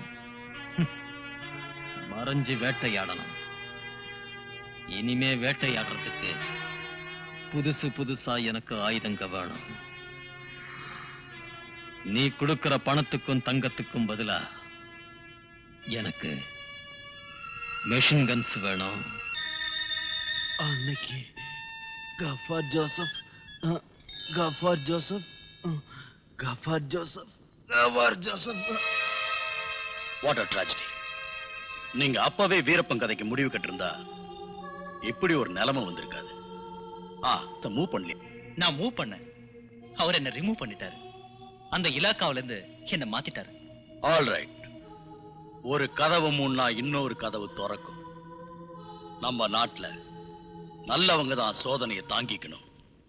மறைஞ்சு வேட்டையாடணும். இனிமே வேட்டையாடுறதுக்கு புதுசு புதுசா எனக்கு ஆயுதங்க வேணும். நீ கொடுக்கிற பணத்துக்கும் தங்கத்துக்கும் பதிலா எனக்கு மெஷின் கன்ஸ் வேணும். அன்னைக்கு Gafar Joseph Gafar Joseph. Gafar Joseph. Gafar Joseph. What a tragedy. நீங்க அப்பவே வீரப்பன் கதைக்கு முடிவு கட்டிருந்தா இப்படி ஒரு நிலைமை வந்திருக்காது. மூவ் பண்ணல. நான் மூவ் பண்ணேன், அவர் என்ன ரிமூவ் பண்ணிட்டாரு. அந்த இலாக்காவில இருந்து என்ன மாத்திட்டாரு. All right. ஒரு கதவு மூடினா இன்னொரு கதவு திறக்கும். நம்ம நாட்டுல நல்லவங்க தான் சோதனையை தாங்கிக்கணும்.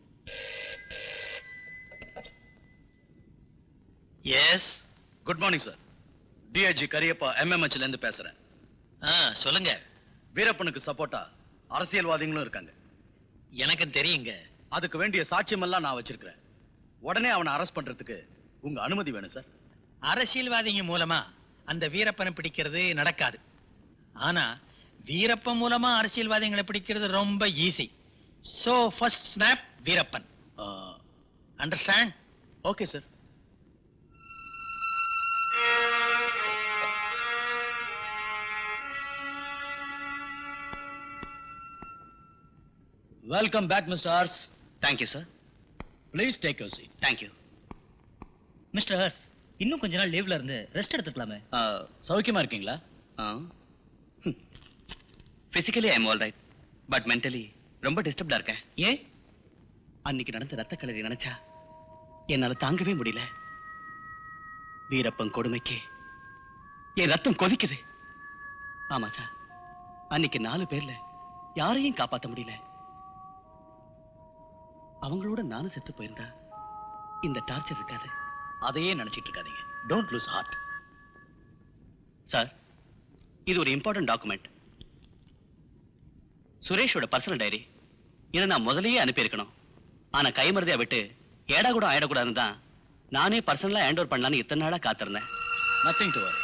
Yes, good morning sir. DIG Kariappa MMHல இருந்து பேசுறேன். சொல்லுங்க. வீரப்பனுக்கு சப்போர்ட்டா அரசியல்வாதிகளும் இருக்காங்க. எனக்கு தெரியுங்க. அதுக்கு வேண்டிய சாட்சியம் எல்லாம் நான் வச்சிருக்கிறேன். உடனே அவனை அரெஸ்ட் பண்றதுக்கு உங்க அனுமதி வேணும் சார். அரசியல்வாதிங்க மூலமா அந்த வீரப்பனை பிடிக்கிறது நடக்காது. ஆனா வீரப்பன் மூலமா அரசியல்வாதிகளை பிடிக்கிறது ரொம்ப easy. So first snap Veerappan. Understand? Okay sir. Welcome back, Mr. Ars. Thank you, sir. Please take your seat. Thank you. Mister Harsh, இன்னும் கொஞ்ச நாள் லீவ்ல இருந்து ரெஸ்ட் எடுத்துக்கலாமே. சௌக்கியமா இருக்கீங்களா? Physically I am all right, but mentally ரொம்ப டிஸ்டர்ப்டா இருக்கேன். ஏன்? அன்னைக்கு நடந்த ரத்த கலரி நினைச்சா என்னால தாங்கவே முடியல. வீரப்பன் கொடுமைக்கு என் ரத்தம் கொதிக்குது. ஆமா சார், அன்னைக்கு 4 பேர்ல யாரையும் காப்பாற்ற முடியல. அவங்களோட நானும் செத்து போயிருந்தா இந்த டார்ச்சர் இருக்காது. அதையே நினைச்சிட்டு இருக்காதீங்க. Don't loose heart. சார், இது ஒரு இம்பார்ட்டன்ட் டாக்குமெண்ட். சுரேஷோட பர்சனல் டைரி. இதை நான் முதல்லயே அனுப்பியிருக்கணும். ஆனா கைமறதியா விட்டு ஏடா கூட ஆயிடக்கூடாதுன்னு தான் நானே பர்சனலா ஹேண்ட் ஓவர் பண்ணலான்னு இத்தனை நாளா காத்திருந்தேன். Nothing to worry.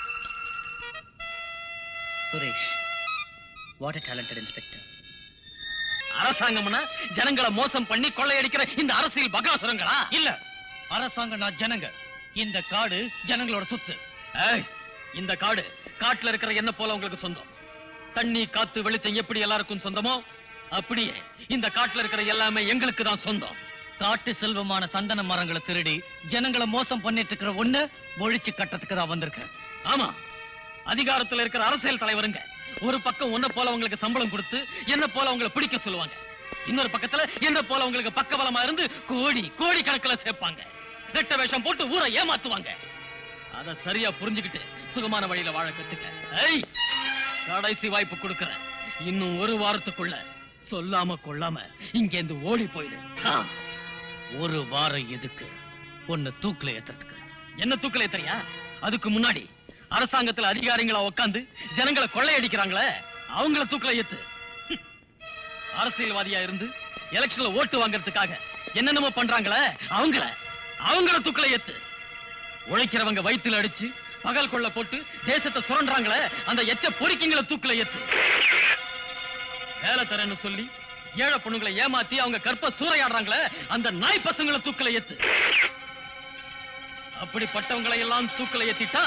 Suresh, what a talented inspector. அரசாங்கம்னா ஜனங்களை மோசம் பண்ணி கொள்ளையடிக்கிற இந்த அரசியல் பகாசுரங்களா? இல்ல, அரசாங்கம் நான் ஜனங்க. இந்த காடு ஜனங்களோட சொத்து. இந்த காடு காட்டுல இருக்கிற என்ன போல உங்களுக்கு சொந்தம். தண்ணி காத்து வெளிச்சம் எப்படி எல்லாருக்கும் சொந்தமோ அப்படியே இந்த காட்டுல இருக்கிற எல்லாமே எங்களுக்கு தான் சொந்தம். காட்டு செல்வமான சந்தன மரங்களை திருடி ஜனங்களை மோசம் பண்ணிட்டு இருக்கிற ஒண்ணு ஒழிச்சு கட்டத்துக்கு தான் வந்திருக்கேன். ஆமா, அதிகாரத்துல இருக்கிற அரசியல் தலைவருங்க ஒரு பக்கம் உன்ன போல உங்களுக்கு சம்பளம் கொடுத்து என்ன போல உங்களை பிடிக்க சொல்லுவாங்க. இன்னொரு பக்கத்துல என்ன போல உங்களுக்கு பக்கபலமா இருந்து கோடி கோடி கணக்கில் சேர்ப்பாங்க. ரெட்ட வேஷம் போட்டு ஊரை ஏமாத்துவாங்க. அத சரியா புரிஞ்சுக்கிட்டு சுகமான வழியில வாழ கத்துக்க. கடைசி வாய்ப்பு கொடுக்கிற. இன்னும் 1 வாரத்துக்குள்ள சொல்லாம கொள்ளாம இங்க இருந்து ஓடி போயிடு. 1 வாரம் எதுக்கு? உன்னை தூக்குல ஏத்துறதுக்கு. என்ன தூக்குல ஏத்துறியா? அதுக்கு முன்னாடி அரசாங்கத்துல அதிகாரிகளா உட்கார்ந்து ஜனங்களை கொள்ளையடிக்கிறாங்களே அவங்கள தூக்குல ஏத்து. அரசியல்வாதியா இருந்து எலெக்ஷன்ல ஓட்டு வாங்கறதுக்காக என்னென்னமோ பண்றாங்களே அவங்கள தூக்குல ஏத்து. உழைக்கிறவங்க வயித்துல அடிச்சு பகல் கொள்ள போட்டு தேசத்தை சுரண்டாங்களே அந்த எச்ச பொறிக்கிங்களை தூக்குல ஏத்து. வேலை தரேன்னு சொல்லி ஏழை பொண்ணுங்களை ஏமாத்தி அவங்க கற்ப சூறையாடுறாங்களே அந்த நாய் பசங்களை தூக்குல ஏத்து. அப்படிப்பட்டவங்களை எல்லாம் தூக்குல ஏத்திட்டா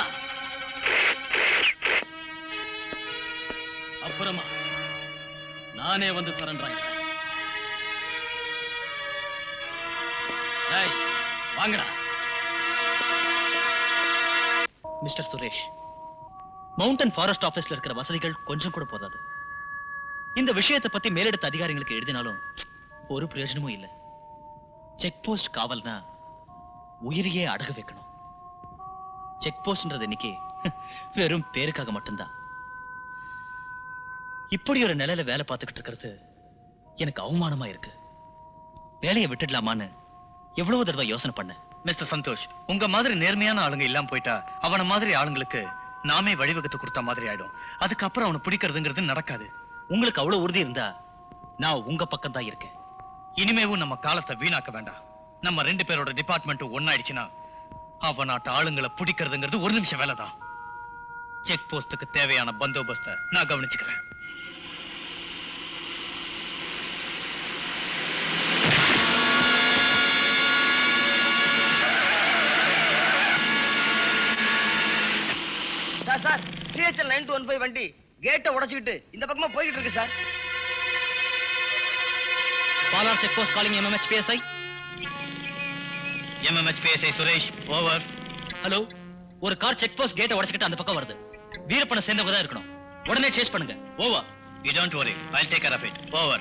அப்புறமா நானே வந்து சரண்டர் வாங்கடா. மிஸ்டர் சுரேஷ், மவுண்டன் ஃபாரஸ்ட் ஆபீஸ்ல இருக்கிற வசதிகள் கொஞ்சம் கூட போதாது. இந்த விஷயத்தை பத்தி மேலெடுத்த அதிகாரிகளுக்கு எழுதினாலும் ஒரு பிரயோஜனமும் இல்லை. செக் போஸ்ட் காவல்னா உயிரையே அடகு வைக்கணும். செக் போஸ்ட்ன்றது இன்னைக்கு வெறும் பேருக்காக மட்டும்தான். இப்படி ஒரு நிலையில வேலை பார்த்துக்கிட்டு இருக்கிறது எனக்கு அவமானமா இருக்கு. வேலையை விட்டுடலாமான்னு எவ்வளவு தடவை யோசனை பண்ண. மிஸ்டர் சந்தோஷ், உங்க மாதிரி நேர்மையான ஆளுங்க இல்லாம போயிட்டா அவன மாதிரி ஆளுங்களுக்கு நாமே வழிவகுத்து கொடுத்த மாதிரி ஆயிடும். அதுக்கப்புறம் அவனை பிடிக்கிறதுங்கிறது நடக்காது. உங்களுக்கு அவ்வளவு உறுதி இருந்தா நான் உங்க பக்கம் தான் இருக்கேன். இனிமேவும் நம்ம காலத்தை வீணாக்க வேண்டாம். நம்ம 2 பேரோட டிபார்ட்மெண்ட் ஒன்னாயிடுச்சுன்னா அவ நாட்டு ஆளுங்களை பிடிக்கிறதுங்கிறது 1 நிமிஷம் வேலைதான். செக் போஸ்டுக்கு தேவையான பந்தோபஸ்தை நான் கவனிச்சுக்கிறேன். சார், CHL 9215 வண்டி கேட்டை உடைச்சுக்கிட்டு இந்த பக்கமா போய்கிட்டு இருக்கு sir. Palar check post calling MMH PSI. MMHPSI Suresh over. Hello, ஒரு கார் செக் போஸ்ட் கேட்டை உடைச்சிட்டு அந்த பக்கம் வருது. வீரப்பனை சேர்ந்தவங்க தான் இருக்கணும். உடனே சேஸ் பண்ணுங்க. Over. You don't worry, I'll take care of it. Over.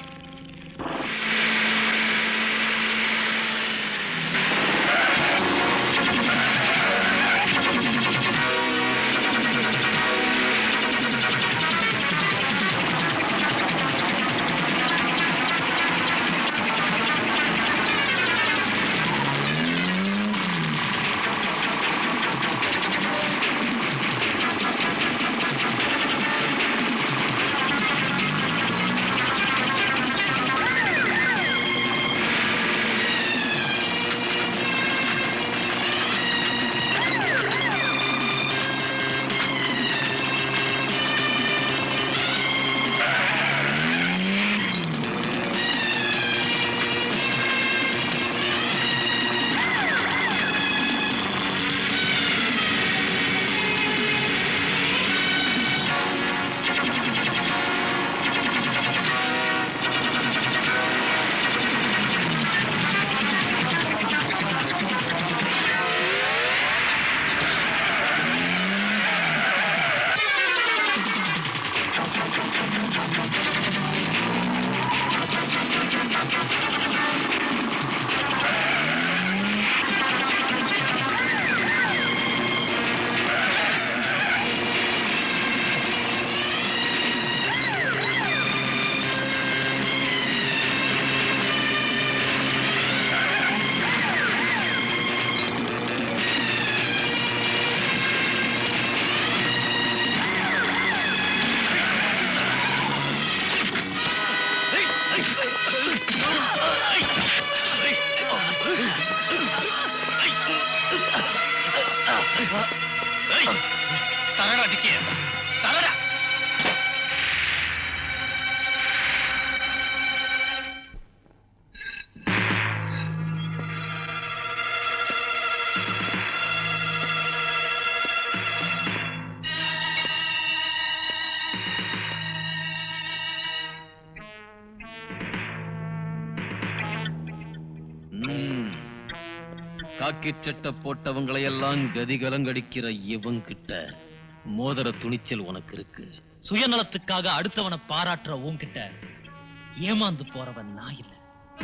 தகடா டிக்கே, தகடா. காக்கி சட்டை போட்டவங்களை எல்லாம் கதிகலங்கடிக்கிற இவங்கிட்ட மோதிர துணிச்சல் உனக்கு இருக்கு. சுயநலத்துக்காக அடுத்தவனை பாராட்டுற உன்கிட்ட ஏமாந்து போறவன் நான் இல்ல.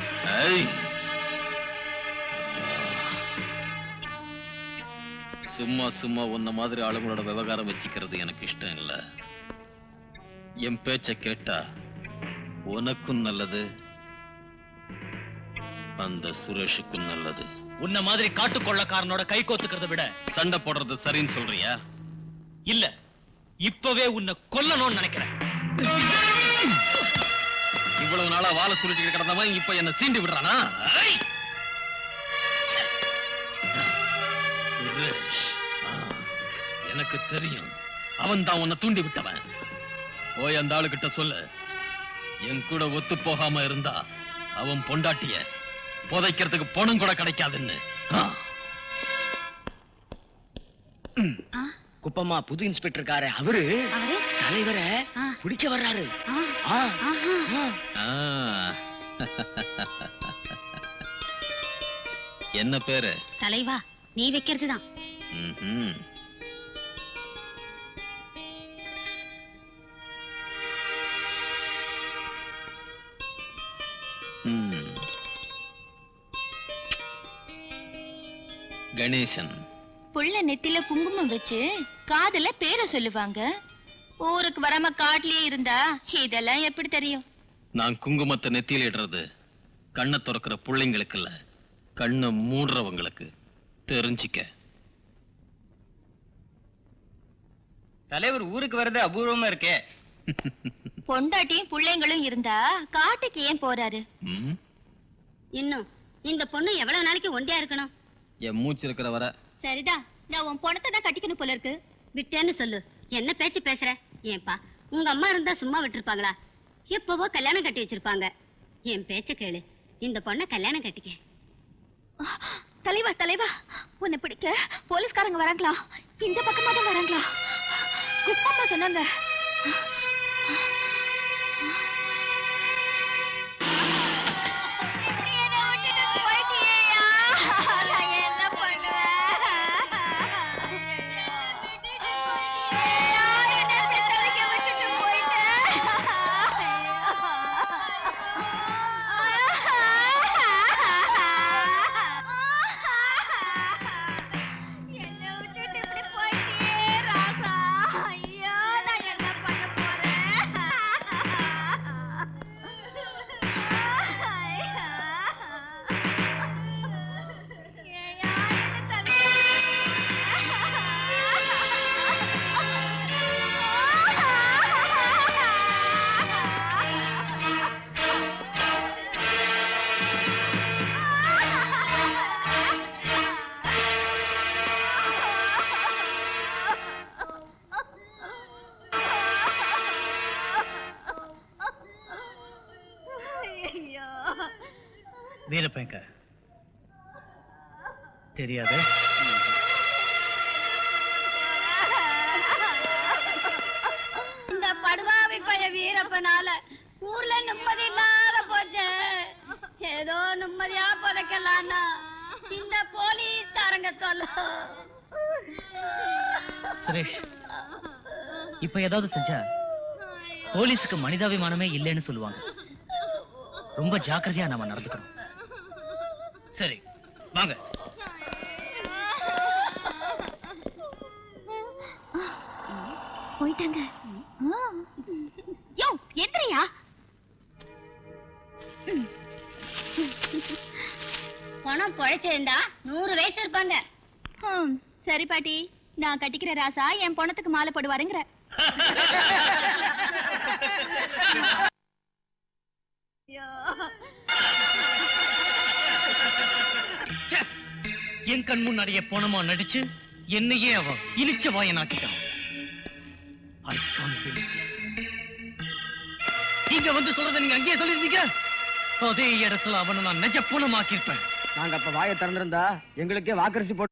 சும்மா சும்மா உன்ன மாதிரி ஆளுங்களோட விவகாரம் வச்சுக்கிறது எனக்கு இஷ்டம் இல்ல. என் பேச்ச கேட்டா உனக்கும் நல்லது, அந்த சுரேஷுக்கும் நல்லது. உன்ன மாதிரி காட்டு கொள்ளக்காரனோட கை கோத்துக்கிறத விட சண்டை போடுறது சரின்னு சொல்றியா? இல்ல, இப்பவே உன்னை கொல்லணும்னு நினைக்கிறேன். இவ்வளவு நாளா வாழை சுருட்டிட்டு கிடந்தவன் இப்ப என்ன சீண்டி விடுறானா? சுரேஷ், எனக்கு தெரியும் அவன் தான் உன்னை தூண்டி விட்டவன். போய் அந்த ஆளுகிட்ட சொல்லு, என் கூட ஒத்து போகாம இருந்தா அவன் பொண்டாட்டிய புதைக்கிறதுக்கு பணம் கூட கிடைக்காதுன்னு. குப்பம்மா புது இன்ஸ்பெக்டர் இருக்காரு, அவரு தலைவரை பிடிக்க வர்றாரு. என்ன பேரு? தலைவா, நீ வைக்கிறதுதான். கணேசன். புள்ள நெத்தில குங்குமம் வச்சு காதுல பேரை சொல்லுவாங்க. ஊருக்கு வராம காட்டுலயே இருந்தா இதெல்லாம் எப்படி தெரியும்? நான் குங்குமத்தை நெத்தியில இடுறது கண்ணை திறக்கிற பிள்ளைங்களுக்கு இல்ல, கண்ணை மூடுறவங்களுக்கு. தெரிஞ்சிக்க. தலைவர் ஊருக்கு வர்றது அபூர்வமா இருக்கே. பொண்டாட்டியும் பிள்ளைங்களும் இருந்தா காட்டுக்கு ஏன் போறாரு? இன்னும் இந்த பொண்ணு எவ்வளவு நாளைக்கு ஒண்டியா இருக்கணும்? என் மூச்சு இருக்கிற வர. சரிதா, நான் உன் பொணத்தை தான் கட்டிக்கணும் போல இருக்கு. விட்டேன்னு சொல்லு. என்ன பேச்சு பேசுற? ஏன்பா, உங்க அம்மா இருந்தா சும்மா விட்டுருப்பாங்களா? எப்பவோ கல்யாணம் கட்டி வச்சிருப்பாங்க. என் பேச்ச கேளு, இந்த பொண்ணை கல்யாணம் கட்டிக்க. தலைவா தலைவா, உன்னை பிடிக்க போலீஸ்காரங்க வராங்களா? இந்த பக்கமா தான் வராங்களா? குப்பம்மா சொன்னாங்க. எனக்கு தெரியாது. இந்த படுவாவி பைய வீரப்பனால ஊர்ல நிம்மதி இல்லாத போச்சு. ஏதோ நிம்மதியா புதைக்கலான்னா இந்த போலீஸ்காரங்க சொல்ல. சுரேஷ், இப்ப ஏதாவது செஞ்சா போலீஸுக்கு மனிதாபிமானமே இல்லைன்னு சொல்லுவாங்க. ரொம்ப ஜாக்கிரதையா நாம நடந்துக்கணும். சரி வாங்க. போயிட்டாங்க. யோ எந்திரியா. பணம் பொழைச்சிருந்தா 100 வயசு இருப்பாங்க. சரி பாட்டி, நான் கட்டிக்கிற ராசா என் பணத்துக்கு மாலை போடுவாருங்கிற. என் கண் முன்னாடியே போனமா நடிச்சு என்னையே அவன் இழிச்ச வாயன் ஆக்கிட்டான். இங்க வந்து சொல்றத நீங்க அங்கேயே சொல்லிருந்தீங்க. அதே இடத்துல அவனை நான் நெஜ பூனமாக்கிருப்பேன். நாங்க அப்ப வாயை திறந்திருந்தா எங்களுக்கே வாக்கரிசி போட்டு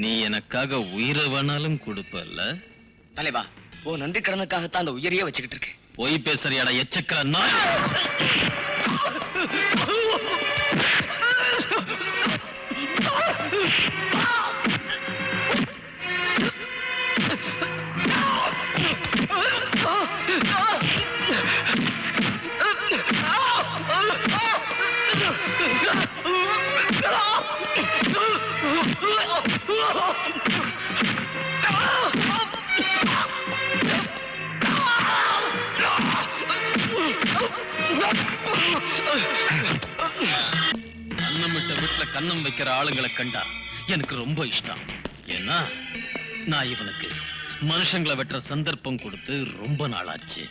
நீ எனக்காக உயிரை வேணாலும் கொடுப்பல்ல? தலைவா, ஓ நன்றி கடனுக்காகத்தான் அந்த உயிரையே வச்சுக்கிட்டு இருக்கேன். பொய் பேசுறியாடா எச்சக்கல நாய்! அன்னமிட்ட வீட்டுல கன்னம் வைக்கிற ஆளுங்களை கண்டா எனக்கு ரொம்ப இஷ்டம். ஏன்னா நான் இவனுக்கு மனுஷங்களை வெட்டுற சந்தர்ப்பம் கொடுத்து ரொம்ப நாளாச்சு.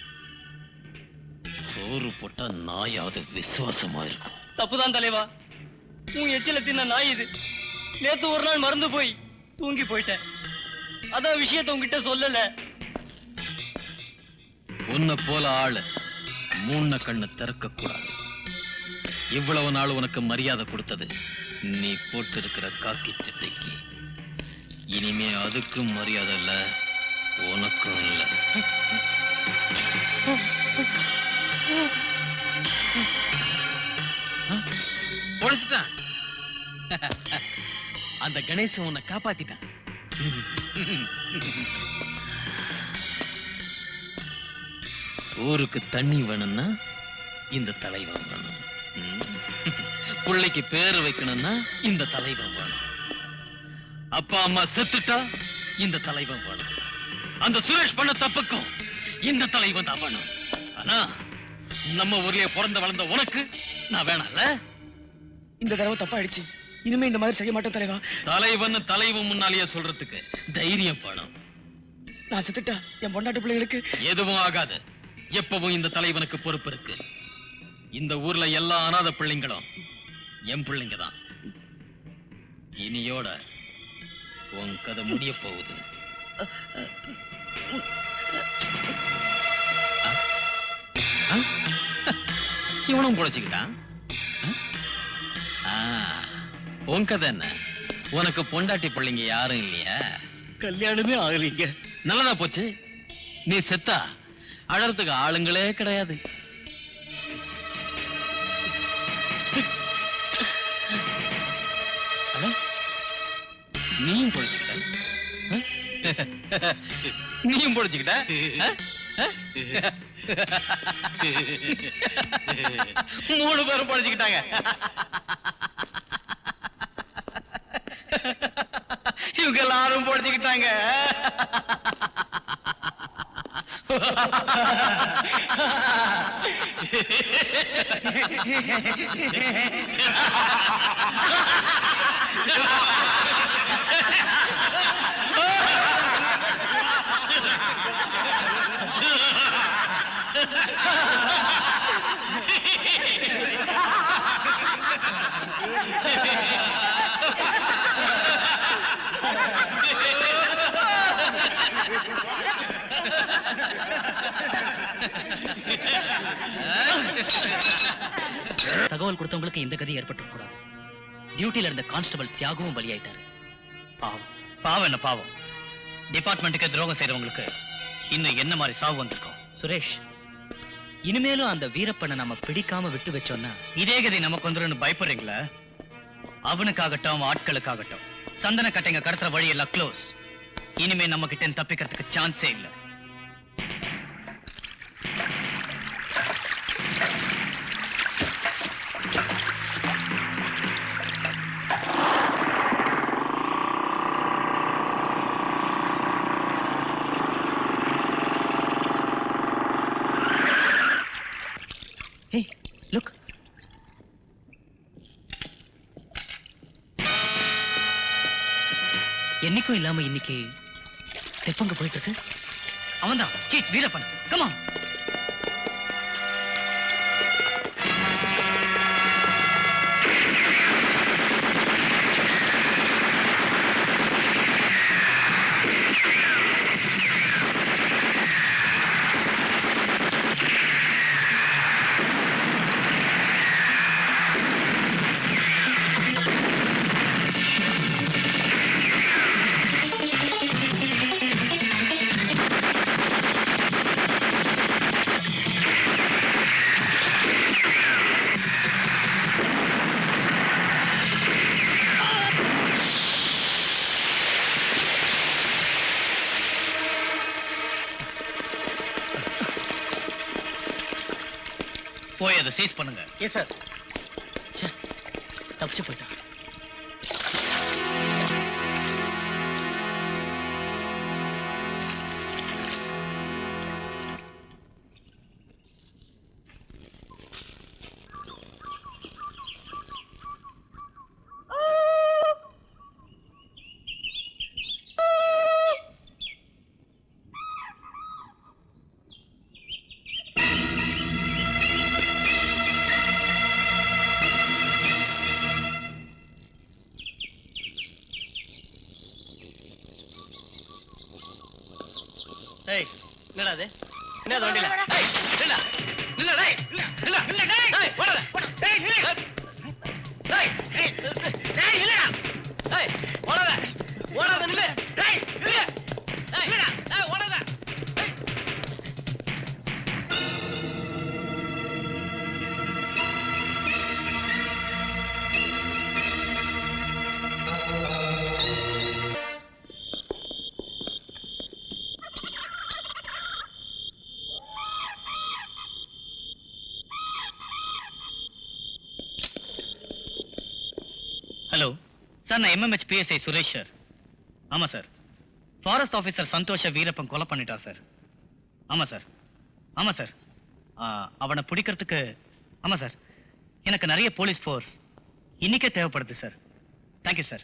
சோறு போட்டா நாயாவது விசுவாசமா இருக்கும். தப்புதான் தலைவா, உன் எச்சில தின்ன நாய் இது. நேத்து ஒரு நாள் மறந்து போய் தூங்கி போயிட்டேன். அதான் விஷயத்தை உங்ககிட்ட சொல்லல. உன்னை போல ஆளு மூண கண்ணு திறக்க கூடாது. இவ்வளவு நாள் உனக்கு மரியாதை கொடுத்தது நீ போட்டு இருக்கிற காக்கி சட்டைக்கு. இனிமே அதுக்கும் மரியாதை இல்ல, உனக்கும் இல்ல. பொழைச்சிட்டான். அந்த கணேசன் உன்னை காப்பாத்திட்டான். ஊருக்கு தண்ணி வேணும்னா இந்த தலைவன் வேணும். பிள்ளைக்கு பேரு வைக்கணும்னா இந்த தலைவன் வேணும். அப்பா அம்மா செத்துட்டா இந்த தலைவன் வேணும். அந்த சுரேஷ் பண்ண தப்புக்கும் இந்த தலைவன் தான் வேணும். ஆனா நம்ம ஊர்லயே பிறந்த வளர்ந்த உனக்கு நான் வேணாம்ல. இந்த தடவை தப்பா ஆயிடுச்சு. இனிமே இந்த மாதிரி செய்ய மாட்டேன் தலைவா. தலைவன் தலைவன் முன்னாலேயே சொல்றதுக்கு தைரியம் வேணும். நான் செத்துட்டா என் பொண்டாட்டு பிள்ளைகளுக்கு எதுவும் ஆகாது. எப்பவும் இந்த தலைவனுக்கு பொறுப்பு இருக்கு. இந்த ஊர்ல எல்லா அனாதை பிள்ளைங்களும் என் பிள்ளைங்க தான். இனியோட உன் கதை முடிய போகுது. இவனும் பொழைச்சுக்கிட்டான். உன் கதை என்ன? உனக்கு பொண்டாட்டி பிள்ளைங்க யாரும் இல்லையா? கல்யாணமே ஆகலீங்க. நல்லதா போச்சு. நீ செத்தா அழறதுக்கு ஆளுங்களே கிடையாது. நீயும் பொழைச்சுக்கிட்ட. நீயும் பொழைச்சுக்கிட்ட. 3 பேரும் பொழைச்சுக்கிட்டாங்க. இவங்க எல்லாரும் பொழைச்சுக்கிட்டாங்க. தகவல் கொடுத்தவங்களுக்கு இந்த கதி ஏற்பட்டு கூடாது. டியூட்டில இருந்த கான்ஸ்டபிள் தியாகவும் பலியாயிட்டாரு. பாவம். பாவம் என்ன பாவம்? டிபார்ட்மெண்ட்டுக்கு துரோகம் செய்தவங்களுக்கு இன்னும் என்ன மாதிரி சாவு வந்திருக்கும்? சுரேஷ், இனிமேலும் அந்த வீரப்பனை நம்ம பிடிக்காம விட்டு வச்சோம்னா இதே கதி நமக்கு வந்துருன்னு பயப்படுறீங்களா? அவனுக்காகட்டும் ஆட்களுக்காகட்டும் சந்தன கட்டைங்க கடத்துற வழி எல்லாம் க்ளோஸ். இனிமே நம்ம கிட்ட தப்பிக்கிறதுக்கு சான்ஸே இல்லை. Hey, look. என்னைக்கும் இல்லாம இன்னைக்கு தெப்பங்க போயிட்டு இருக்கு. அவன்தான் சீட் வீரப்பன். Come on. போய் அதை சீஸ் பண்ணுங்க. Yes sir. தப்பிச்சு போயிட்டான். என்னடா அது? என்ன வண்டியில? நில்ல நில்ல டேய் நில்ல நில்ல டேய் ஓடாத டேய் நில்ல டேய் டேய் நில்ல டேய் ஓடாத ஓடாத நில்ல டேய் நில்ல டேய் நில்ல டேய் ஓடாத டேய். ஹலோ சார், நான் MMH PSI சுரேஷ் சார். ஆமா sir, forest officer Santhosh Veerappan கொலை பண்ணிட்டான் சார். ஆமா சார், ஆமா சார். அவனை பிடிக்கிறதுக்கு ஆமா சார், எனக்கு நிறைய போலீஸ் ஃபோர்ஸ் இன்னைக்கே தேவைப்படுது சார். Thank you sir.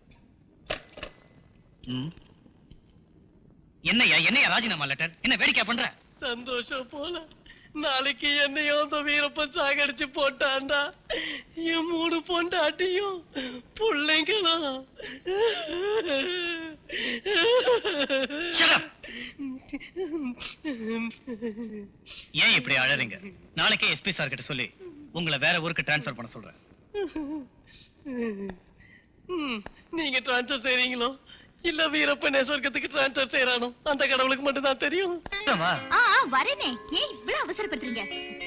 என்னையா ராஜினாமா லெட்டர்? என்ன வேடிக்கை பண்ற? சந்தோஷம் போல நாளைக்கு என்னையும் அந்த வீரப்பன் சாகடிச்சு போட்டான்டா. என் 3 பொண்டாட்டியும் பிள்ளைங்களும். ஏன் இப்படி அழறீங்க? நாளைக்கே SP சார் கிட்ட சொல்லி உங்களை வேற ஊருக்கு டிரான்ஸ்ஃபர் பண்ண சொல்றேன். நீங்க டிரான்ஸ்ஃபர் செய்றீங்களோ இல்ல வீரப்பன் சொர்க்கத்துக்கு டிரான்ஸ்ஃபர் செய்யறானோ அந்த கடவுளுக்கு மட்டும் தான் தெரியும். வரேனே, ஏன் இவ்வளவு அவசரப்படுறீங்க?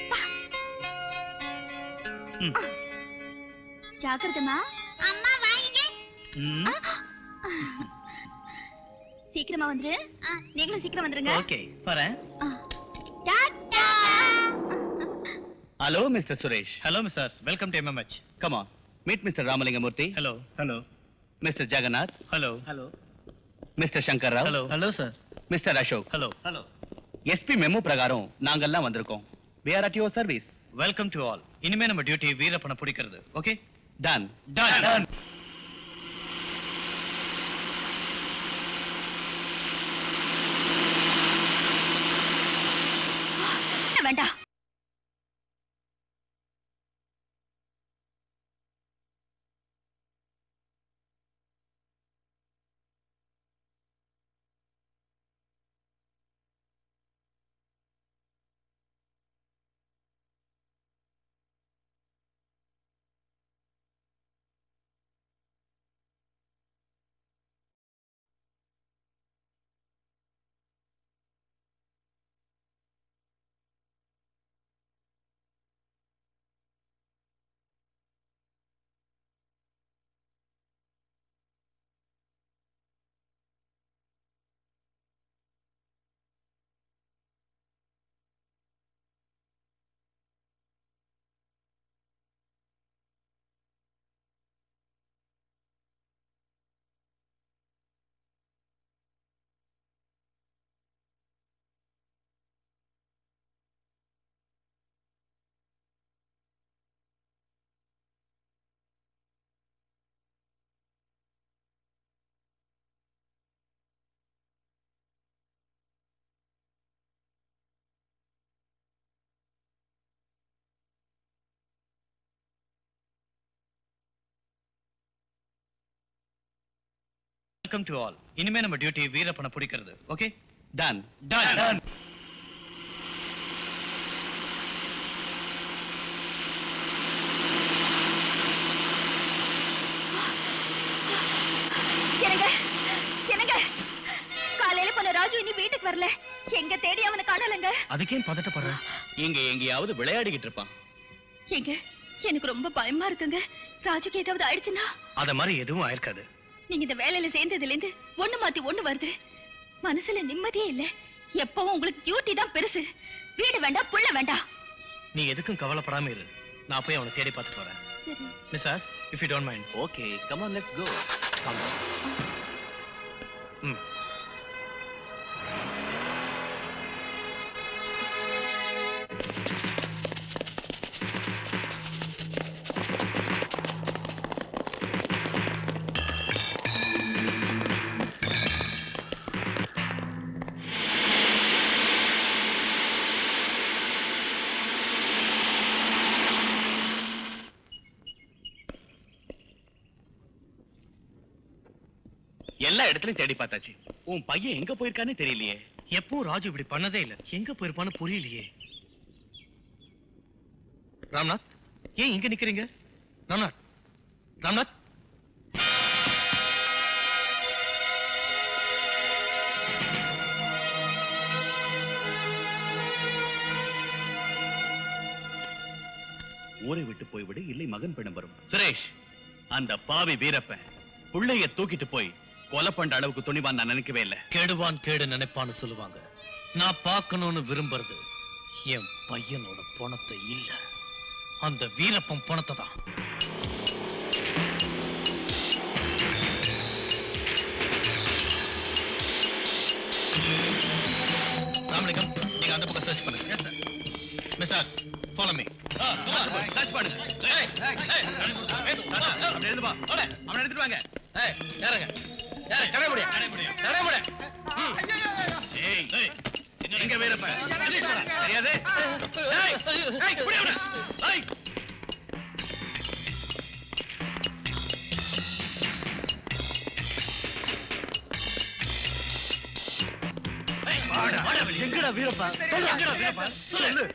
ஜாக்கிரதமா. அம்மா வாங்க. சீக்கிரமா வந்துரு. நீங்களும் சீக்கிரம் வந்துருங்க. ஓகே, வரேன். Tata. Hello mister Suresh. Hello mister, welcome to MMH. Come on, meet mister Ramalingamurthy. Hello. Hello. Mister Jagannath. Hello. Hello. Mister Shankar Rao. Hello. Hello sir. Mister Ashok. Hello. Hello. SP memo பிரகாரம் நாங்கெல்லாம் வந்திருக்கோம். We are at your service. Welcome to all. இனிமே நம்ம டியூட்டி வீரப்பனை பிடிக்கிறது. Okay, Done. டன். வேண்டாம். Welcome to all. இனிமே நம்ம டியூட்டி வீரப்பனை பிடிக்கிறது. Okay, Done. டன். என்னங்க என்னங்க, காலையில போன ராஜு இனி வீட்டுக்கு வரல. எங்க தேடி அவனை காணலங்க. அதுக்கே பதட்டப்படுற? இங்க எங்கேயாவது விளையாடிக்கிட்டு இருப்பான். எங்க எனக்கு ரொம்ப பயமா இருக்குங்க. ராஜுக்கு ஏதாவது ஆயிடுச்சுன்னா? அத மாதிரி எதுவும் ஆயிருக்காது. நீங்க இந்த வேலையில சேர்ந்ததுல இருந்து ஒண்ணு மாத்தி ஒண்ணு வருது. மனசுல நிம்மதியே இல்ல. எப்பவும் உங்களுக்கு டியூட்டி தான் பெருசு. வீடு வேண்டாம், புள்ள வேண்டாம். நீ எதுக்கும் கவலைப்படாம இரு. நான் போய் அவனை தேடி பார்த்துட்டு வரேன். சரி. Missus, if you don't mind. Okay, come on, let's go. Come on. எல்லா இடத்துலயும் தேடி பார்த்தாச்சு. உன் பையன் எங்க போயிருக்கானே தெரியலையே. எப்பவும் ராஜு இப்படி பண்ணதே இல்ல. எங்க போயிருப்பான்னு புரியலையே. ராம்நாத், ஏன் இங்க நிக்கிறீங்க? ராம்நாத், ராம்நாத். ஊரை விட்டு போய்விடு, இல்லை மகன் பிணம் வரும். சுரேஷ், அந்த பாவி வீரப்பன் புள்ளைய தூக்கிட்டு போய் கொலை பண்ற அளவுக்கு துணிவான் நான் நினைக்கவே இல்லை. கேடுவான் கேடு நினைப்பான்னு சொல்லுவாங்க. நான் பார்க்கணும்னு விரும்புறது என் பையனோட பணத்தை இல்ல, அந்த வீரப்பன் பணத்தை தான். ராமலிங்கம், நீங்க அந்த பக்கம் சர்ச் பண்ணுங்க. Mrs, follow me. சர்ச் பண்ணுங்க. அவனை எடுத்துட்டு வாங்க. ஏறுங்க. எங்க வீரப்பன் தெரியாது. எங்கடா வீரப்பா? எங்கடா வீரப்பா? சொல்லு.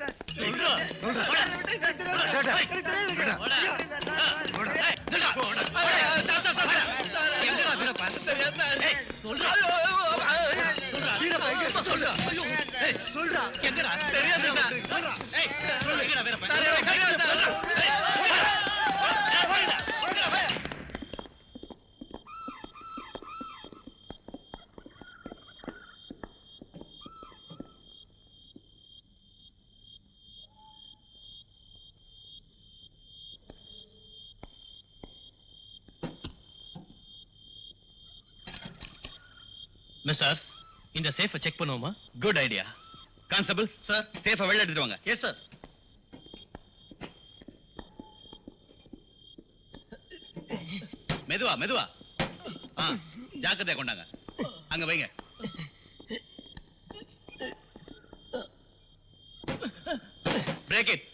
மிஸ்டர், இந்த சேஃபை செக் பண்ணுவோமா? Good idea. கான்ஸ்டபிள் சார், சேஃபை வெளில எடுத்துட்டு வாங்க. Yes sir. மெதுவா மெதுவா. ஜாக்கிரதையா கொண்டாங்க. அங்க வைங்க. Break it.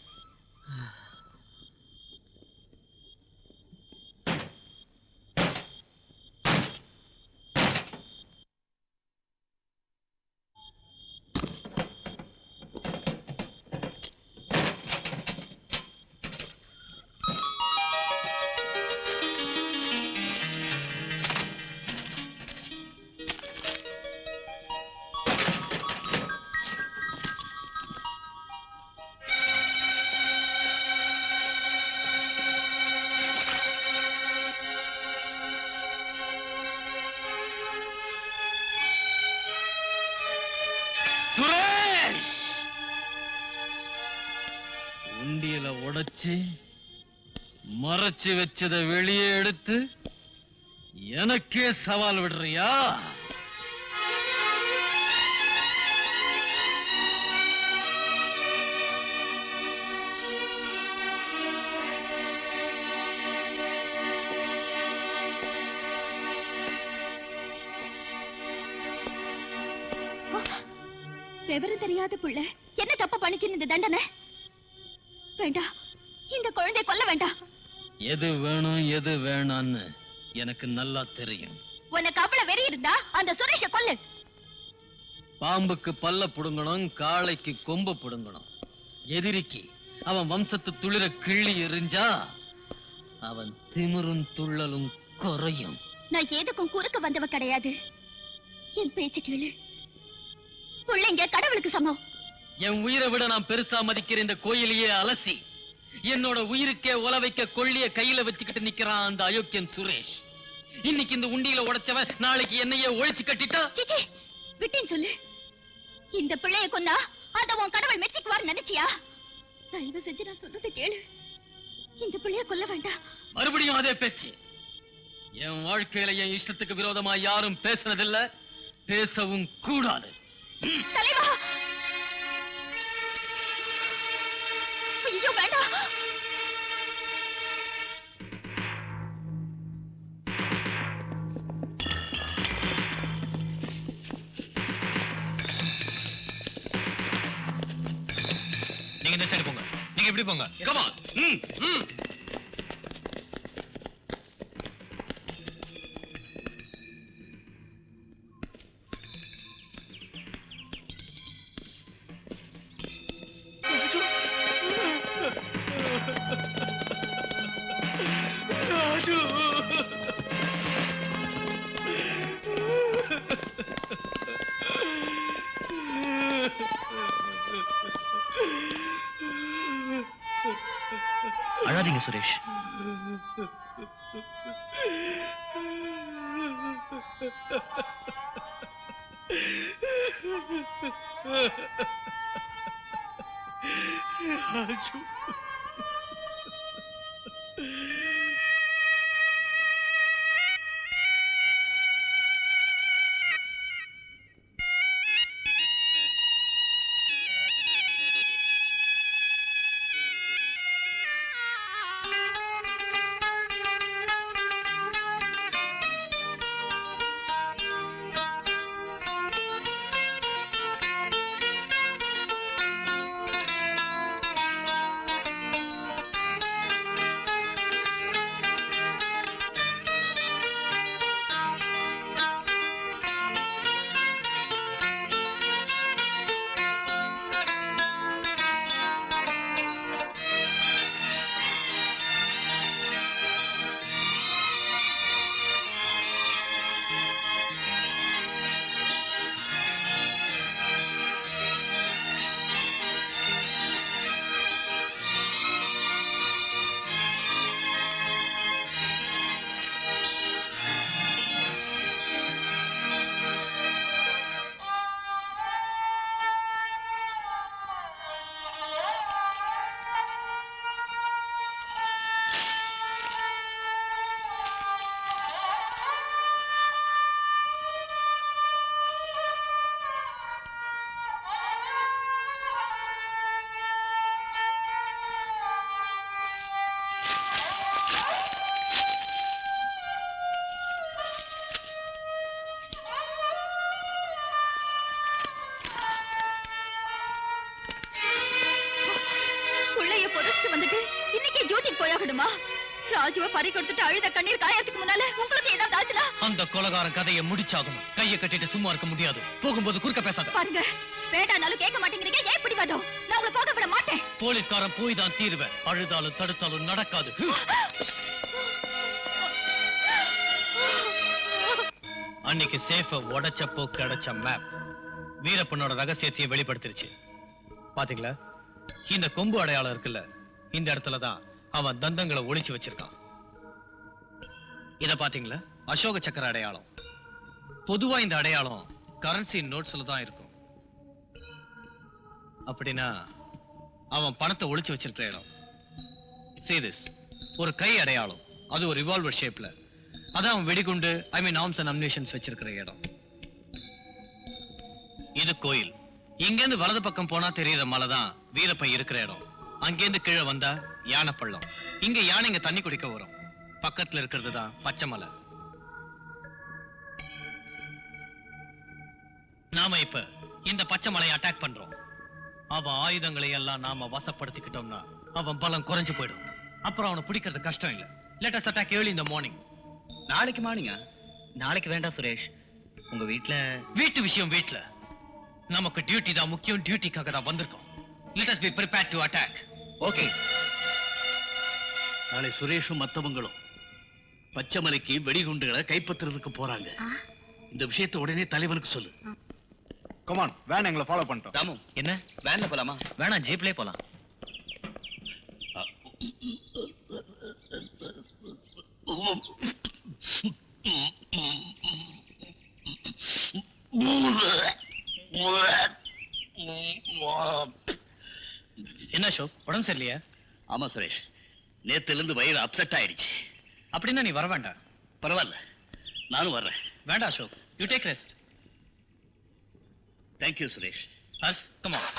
சுரேஷ், உண்டியல உடைச்சு மறைச்சு வச்சத வெளியே எடுத்து எனக்கே சவால் விடுறியா? விவரம் தெரியாத புள்ள என்ன தப்பு பண்ணிச்சுன்னு இந்த தண்டனை வேண்டாம். இந்த குழந்தை கொல்ல வேண்டாம். எது வேணும் எது வேணான்னு எனக்கு நல்லா தெரியும். உனக்கு அவ்வளவு வெறி இருந்தா அந்த சுரேஷ கொல்லு. பாம்புக்கு பல்ல புடுங்கணும், காளைக்கு கொம்பு புடுங்கணும். எதிரிக்கு அவன் வம்சத்து துளிர கிள்ளி எறிஞ்சா அவன் திமிரும் துள்ளலும் குறையும். நான் எதுக்கும் குறுக்க வந்தவ கிடையாது. என் பேச்சு கேளு. பிள்ளைங்க கடவுளுக்கு சமம். என் உயிரை விட நான் பெருசா மதிக்கிற இந்த கோயிலையே அலசி என்னோட உயிருக்கே உல வைக்க கொள்ளிய கையில வச்சுக்கிட்டு நிக்கிறான் அந்த அயோக்கியன் சுரேஷ். இன்னைக்கு இந்த உண்டியில உடைச்சவன் நாளைக்கு என்னையே ஒழிச்சு கட்டிட்டா விட்டேன்னு சொல்லு. இந்த பிள்ளைய கொன்னா அத உன் கடவுள் மெச்சிக்குவார் நினைச்சியா? தயவு செஞ்சு நான் சொல்றதை கேளு. இந்த பிள்ளைய கொல்ல வேண்டாம். மறுபடியும் அதே பேச்சு. என் வாழ்க்கையில என் இஷ்டத்துக்கு விரோதமா யாரும் பேசுனதில்ல, பேசவும் கூடாது. தலைவா! ஐயோ வேண்டாம். நீங்க இந்த சைடு போங்க. நீங்க இப்படி போங்க. Come on. அழாதீங்க சுரேஷ். ராஜுவை பறி கொடுத்துட்டு அழுத கண்ணீர் காயத்துக்கு முன்னால உங்களுக்கு ஏதாவது ஆச்சுனா அந்த கொலகாரன் கதையை முடிச்சாகணும். கையை கட்டிட்டு சும்மா இருக்க முடியாது. போகும்போது குறுக்க பேசாத. பாருங்க, வேண்டானாலும் கேட்க மாட்டேங்கிறீங்க. ஏன் இப்படி வந்தோம்? நான் உங்களை போக விட மாட்டேன். போலீஸ்காரன் போய் தான் தீருவேன். அழுதாலும் தடுத்தாலும் நடக்காது. அன்னைக்கு சேஃப உடைச்சப்போ கிடைச்ச மேப் வீரப்பனோட ரகசியத்தையே வெளிப்படுத்திருச்சு. பாத்தீங்களா? இந்த கொம்பு அடையாளம் இருக்குல்ல, இந்த இடத்துலதான் அவன் தந்தங்களை ஒளிச்சு வச்சிருக்கான். இத பாத்தீங்களா? அசோக சக்கர அடையாளம். பொதுவா இந்த அடையாளம் கரன்சி நோட்ஸ்ல தான் இருக்கும். அப்படின்னா அவன் பணத்தை ஒளிச்சு வச்சிருக்கிற இடம். See this. ஒரு கை அடையாளம். அது ஒரு ரிவால்வர் ஷேப்ல. அதான் அவன் வெடிகுண்டு ஆர்ம்ஸ் அண்ட் அம்யூனிஷன்ஸ் வச்சிருக்கிற இடம். இது கோயில். இங்கேருந்து வலது பக்கம் போனா தெரியுற மலை தான் வீரப்பன் இருக்கிற இடம். அங்கேருந்து கீழே வந்தா யானை பள்ளம். இங்க யானைங்க தண்ணி குடிக்க வரும். பக்கத்துல இருக்கிறது தான் பச்சை மலை. நாம இப்ப இந்த பச்சை மலையை அட்டாக் பண்றோம். அவன் ஆயுதங்களை எல்லாம் நாம வசப்படுத்திக்கிட்டோம்னா அவன் பலம் குறைஞ்சு போயிடும். அப்புறம் அவனை பிடிக்கிறது கஷ்டம் இல்ல. Let us attack early in the morning. நாளைக்கு மார்னிங்கா? நாளைக்கு வேண்டாம் சுரேஷ். உங்க வீட்டு விஷயம் வீட்டுல. நமக்கு டியூட்டி தான் முக்கியம். டியூட்டிக்காக தான் வந்திருக்கோம். Let us be prepared to attack. Okay. நாளை சுரேஷும் மத்தவங்களும் பச்சைமலைக்கு வெடிகுண்டுகளை கைப்பற்றுறதுக்கு போறாங்க. இந்த விஷயத்தை உடனே தலைவனுக்கு சொல்லு. கமான், வேன் எங்களை ஃபாலோ பண்ணிட்டோம். ராமு, என்ன வேன்ல போலாமா? வேணாம், ஜீப்லயே போலாம். என்ன என்ன அசோக், உடம்பு சரியில்லையா? ஆமா சுரேஷ், நேத்துல இருந்து வயிறு அப்செட் ஆயிடுச்சு. அப்படின்னா நீ வர வேண்டாம். பரவாயில்ல, நானும் வர்றேன். வேண்டாம் Ashok, you take rest. Thank you Suresh. Harsh, come on.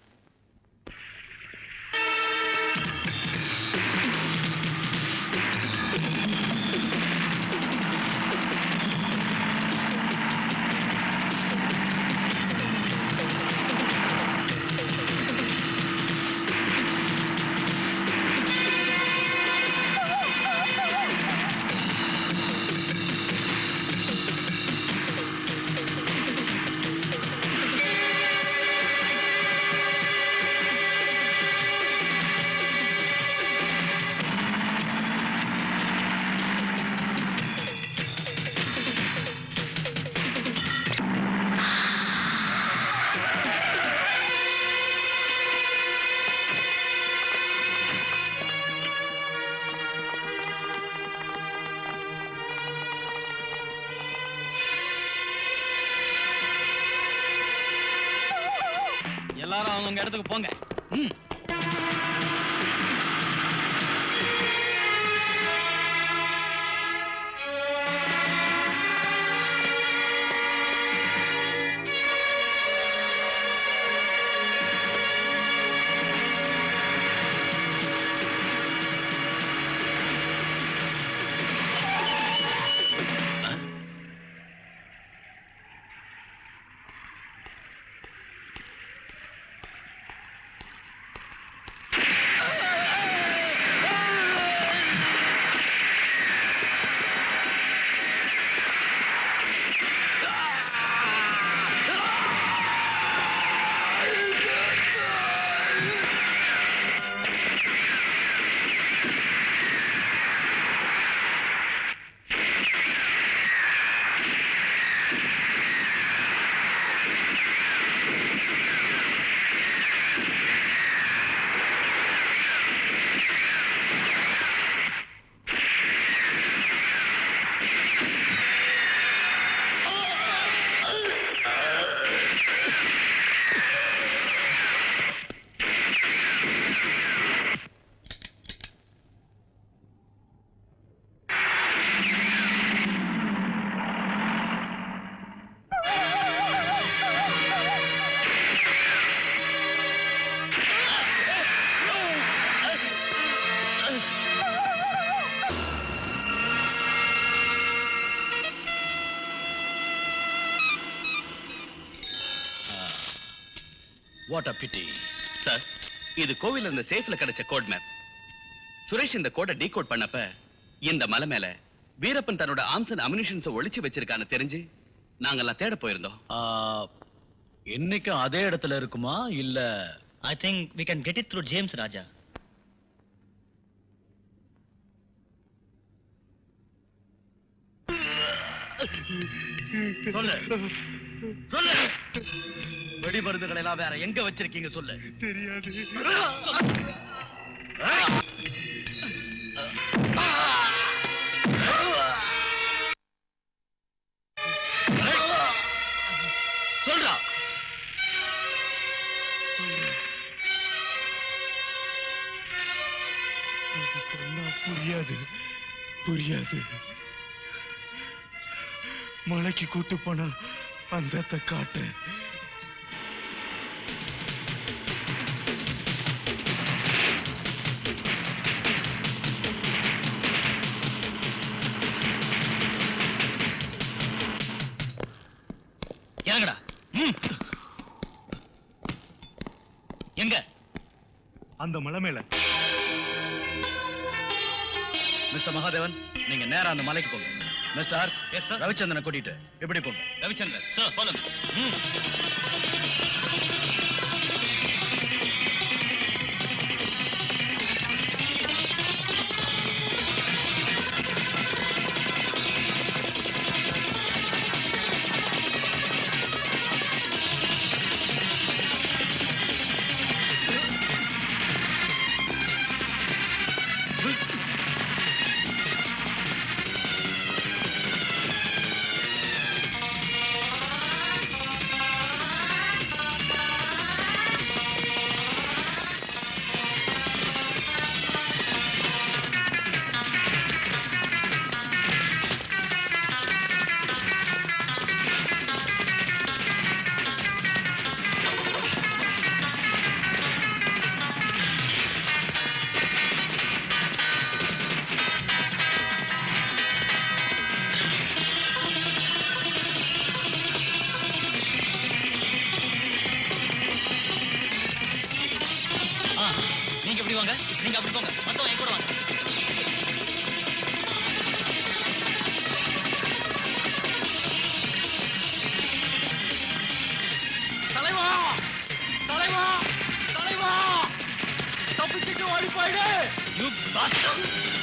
எல்லாரும் அவங்க இடத்துக்கு போங்க. What a PT. சார், இது கோவில்ல இந்த சேஃப்ல கிடைச்ச கோட் மேப். சுரேஷ் இந்த கோடை டீகோட் பண்ணப்ப இந்த மலை மேல வீரப்பன் தன்னோட ஆர்ம்ஸ் அண்ட் அம்யூனிஷன்ஸ் ஒளிச்சு வச்சிருக்கான்னு தெரிஞ்சு நாங்கெல்லாம் தேட போயிருந்தோம். இன்னைக்கு அதே இடத்துல இருக்குமா இல்ல? I think we can get it through James Raja. சொல்லு சொல்லு, வெடி மருந்துகளை எல்லாம் வேற எங்க வச்சிருக்கீங்க சொல்லு. தெரியாது. சொல்றா. புரியாது புரியாது. மலைக்கு கூட்டு போனா அந்த காட்டுறேன். இறங்கடா. எங்க? அந்த மலை மேல. மிஸ்டர் மகாதேவன், நீங்க நேரா அந்த மலைக்கு போங்க. மிஸ்டர் ரவிச்சந்திரனை கூட்டிட்டு எப்படி போங்க. Ravichandran sir, follow me. இப்படி வாங்க, நீங்க அப்படி போங்க, மத்தவங்க என் கூட வாங்க. தலைவா தலைவா தலைவா தப்பிச்சுட்டு ஓடி போயிடு. You bastard!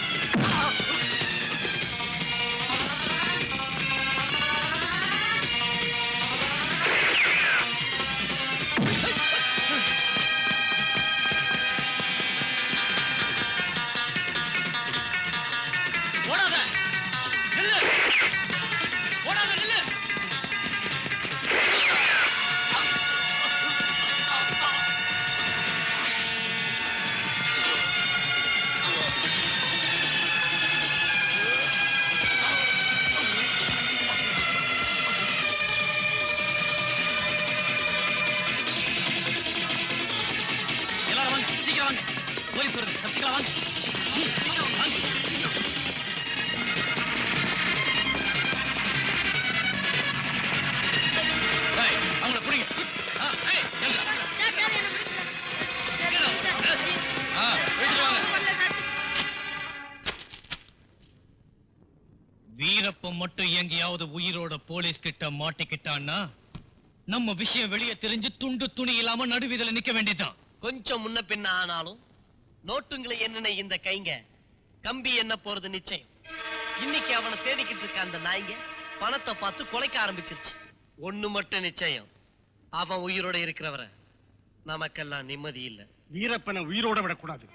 ஓடாத நில்லு, ஓடாத நில்லு. எல்லாரும் வாங்க, சீக்கிரம் வாங்க. போலீஸ் வருது, சீக்கிரம் வாங்க. வாங்க. ஏய், அவங்கள புடிங்க. வீரப்பன் மட்டும் எங்கேயாவது உயிரோட போலீஸ் கிட்ட மாட்டிக்கிட்டான்னா நம்ம விஷயம் வெளியே தெரிஞ்சு துண்டு துணி இல்லாம நடுவீதில நிக்க வேண்டியதுதான். கொஞ்சம் முன்ன பின்ன ஆனாலும் நோட்டுங்களை என்ன இந்த கைங்க கம்பி என்ன போறது நிச்சயம். இன்னைக்கு அவனை தேடிக்கிட்டு இருக்க அந்த நாய்ங்க பணத்தை பார்த்து கொலைக்க ஆரம்பிச்சிருச்சு. ஒண்ணு மட்டும் நிச்சயம், அவன் உயிரோட இருக்கிறவரை நமக்கெல்லாம் நிம்மதி இல்ல. வீரப்பனை உயிரோட விடக்கூடாது.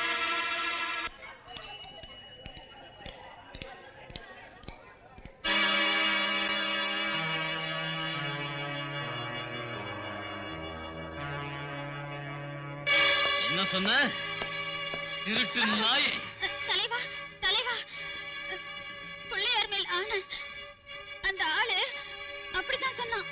என்ன சொன்ன? திருட்டு நாயே. தலைவா தலைவா, பிள்ளையார் மேல் ஆணை. அந்த ஆளு அப்படித்தான் சொன்னான்.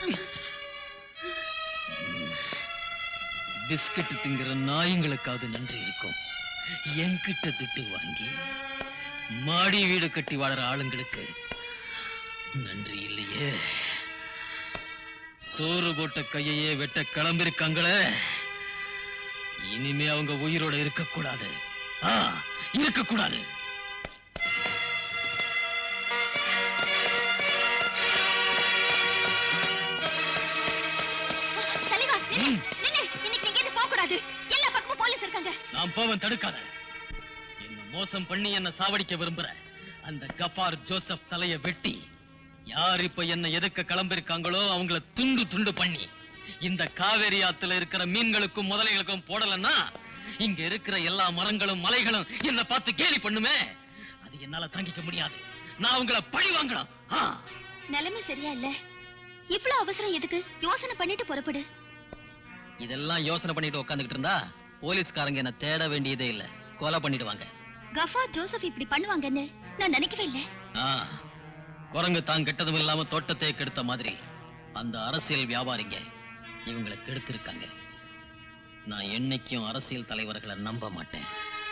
பிஸ்கட் திங்கிற நாய்களுக்காவது நன்றி இருக்கும். என்கிட்ட திட்டு வாங்கி மாடி வீடு கட்டி வாழற ஆளுங்களுக்கு நன்றி இல்லையே. சோறு போட்ட கையையே வெட்ட கிளம்பிருக்காங்களே, இனிமே அவங்க உயிரோட இருக்கக்கூடாது. இருக்கக்கூடாது. தலைவா நில்லு, நில்லு. இன்னைக்கு நீங்க போக கூடாது. எல்லா பக்கமும் போலீஸ் இருக்காங்க. நான் போவன், தடுக்காத. என்ன மோசம் பண்ணி என்ன சாவடிக்க விரும்புற அந்த கஃபார் ஜோசப் தலைய வெட்டி யார் இப்ப என்ன எதுக்க கிளம்பிருக்காங்களோ அவங்கள துண்டு துண்டு பண்ணி இந்த காவேரி ஆத்துல இருக்கிற மீன்களுக்கும் முதலைகளுக்கும் போடலன்னா இங்க இருக்கிற எல்லா மரங்களும் மலைகளும் என்ன பார்த்து கேலி பண்ணுமே. அது என்னால தாங்கிக்க முடியாது. நான் உங்களை பழி வாங்கலாம். நிலைமை சரியா இல்ல. இவ்வளவு அவசரம் எதுக்கு? யோசனை பண்ணிட்டு புறப்படு. இதெல்லாம் யோசனை பண்ணிட்டு உட்காந்துக்கிட்டு இருந்தா போலீஸ்காரங்க என்ன தேட வேண்டியதே இல்ல, கொலை பண்ணிடுவாங்க. கஃபார் ஜோசப் இப்படி பண்ணுவாங்கன்னு நான் நினைக்கவே இல்ல. குரங்கு தான் கெட்டதும் இல்லாம தோட்டத்தை கெடுத்த மாதிரி அந்த அரசியல் வியாபாரிங்க இவங்களை கெடுத்திருக்காங்க. நான் என்னைக்கும் அரசியல் தலைவர்களை நம்ப மாட்டேன்.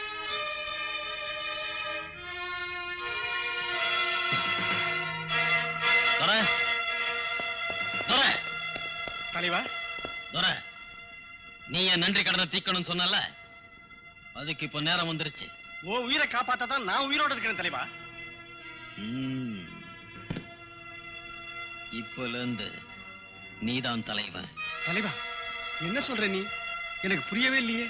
தலைவா, நீ என் நன்றி கடனை தீக்கணும்னு சொன்னல, அதுக்கு இப்ப நேரம் வந்துருச்சு. ஓ உயிரை காப்பாத்தான் நான் உயிரோட இருக்கிறேன் தலைவா. இப்பல இருந்து நீதான் தலைவன். தலைவா என்ன சொல்ற நீ? எனக்கு புரியவே இல்லையே.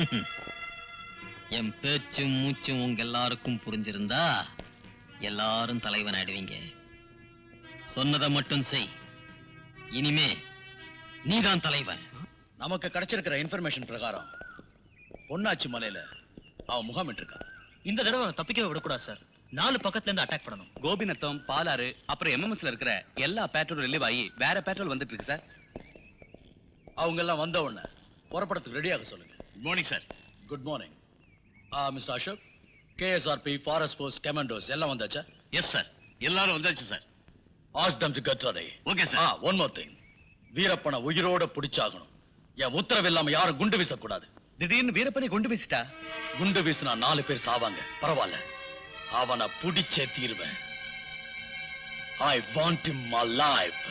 என் பேச்சும் மூச்சும் உங்க எல்லாருக்கும் புரிஞ்சிருந்தா எல்லாரும் தலைவன் ஆயிடுவீங்க. சொன்னதை மட்டும் செய். இனிமே நீதான் தலைவன். நமக்கு கிடைச்சிருக்கிற இன்ஃபர்மேஷன் பிரகாரம் பொன்னாச்சி மலையில அவன் முகாமிட்டு இருக்கா. இந்த தடவை தப்பிக்கவே விடக்கூடாது சார். 4 பக்கத்துல இருந்து அட்டாக் பண்ணணும். கோபிநத்தம், பாலாறு, அப்புறம் எம்எம்எஸ்ல இருக்கிற எல்லா பேட்ரோல் ரிலீவ் ஆகி வேற பேட்ரோல் வந்துட்டு இருக்கு சார். அவங்க எல்லாம் வந்த உடனே புறப்படத்துக்கு ரெடியாக சொல்லுங்க. Good morning sir. Good morning. Mister Ashok, KSRP, forest force, commandos எல்லாம் வந்தாச்சா? எஸ் சார், எல்லாரும் வந்தாச்சு sir. Ask them to get ready. Okay sir. One more thing. வீரப்பனை உயிரோட பிடிச்சாகணும். என் உத்தரவு இல்லாம யாரும் குண்டு வீசக்கூடாது. திடீர்னு வீரப்பனை குண்டு வீசிட்டா? குண்டு வீசினா 4 பேர் சாவாங்க. பரவாயில்ல, அவனை பிடிச்சே தீர்வேன். I want him alive.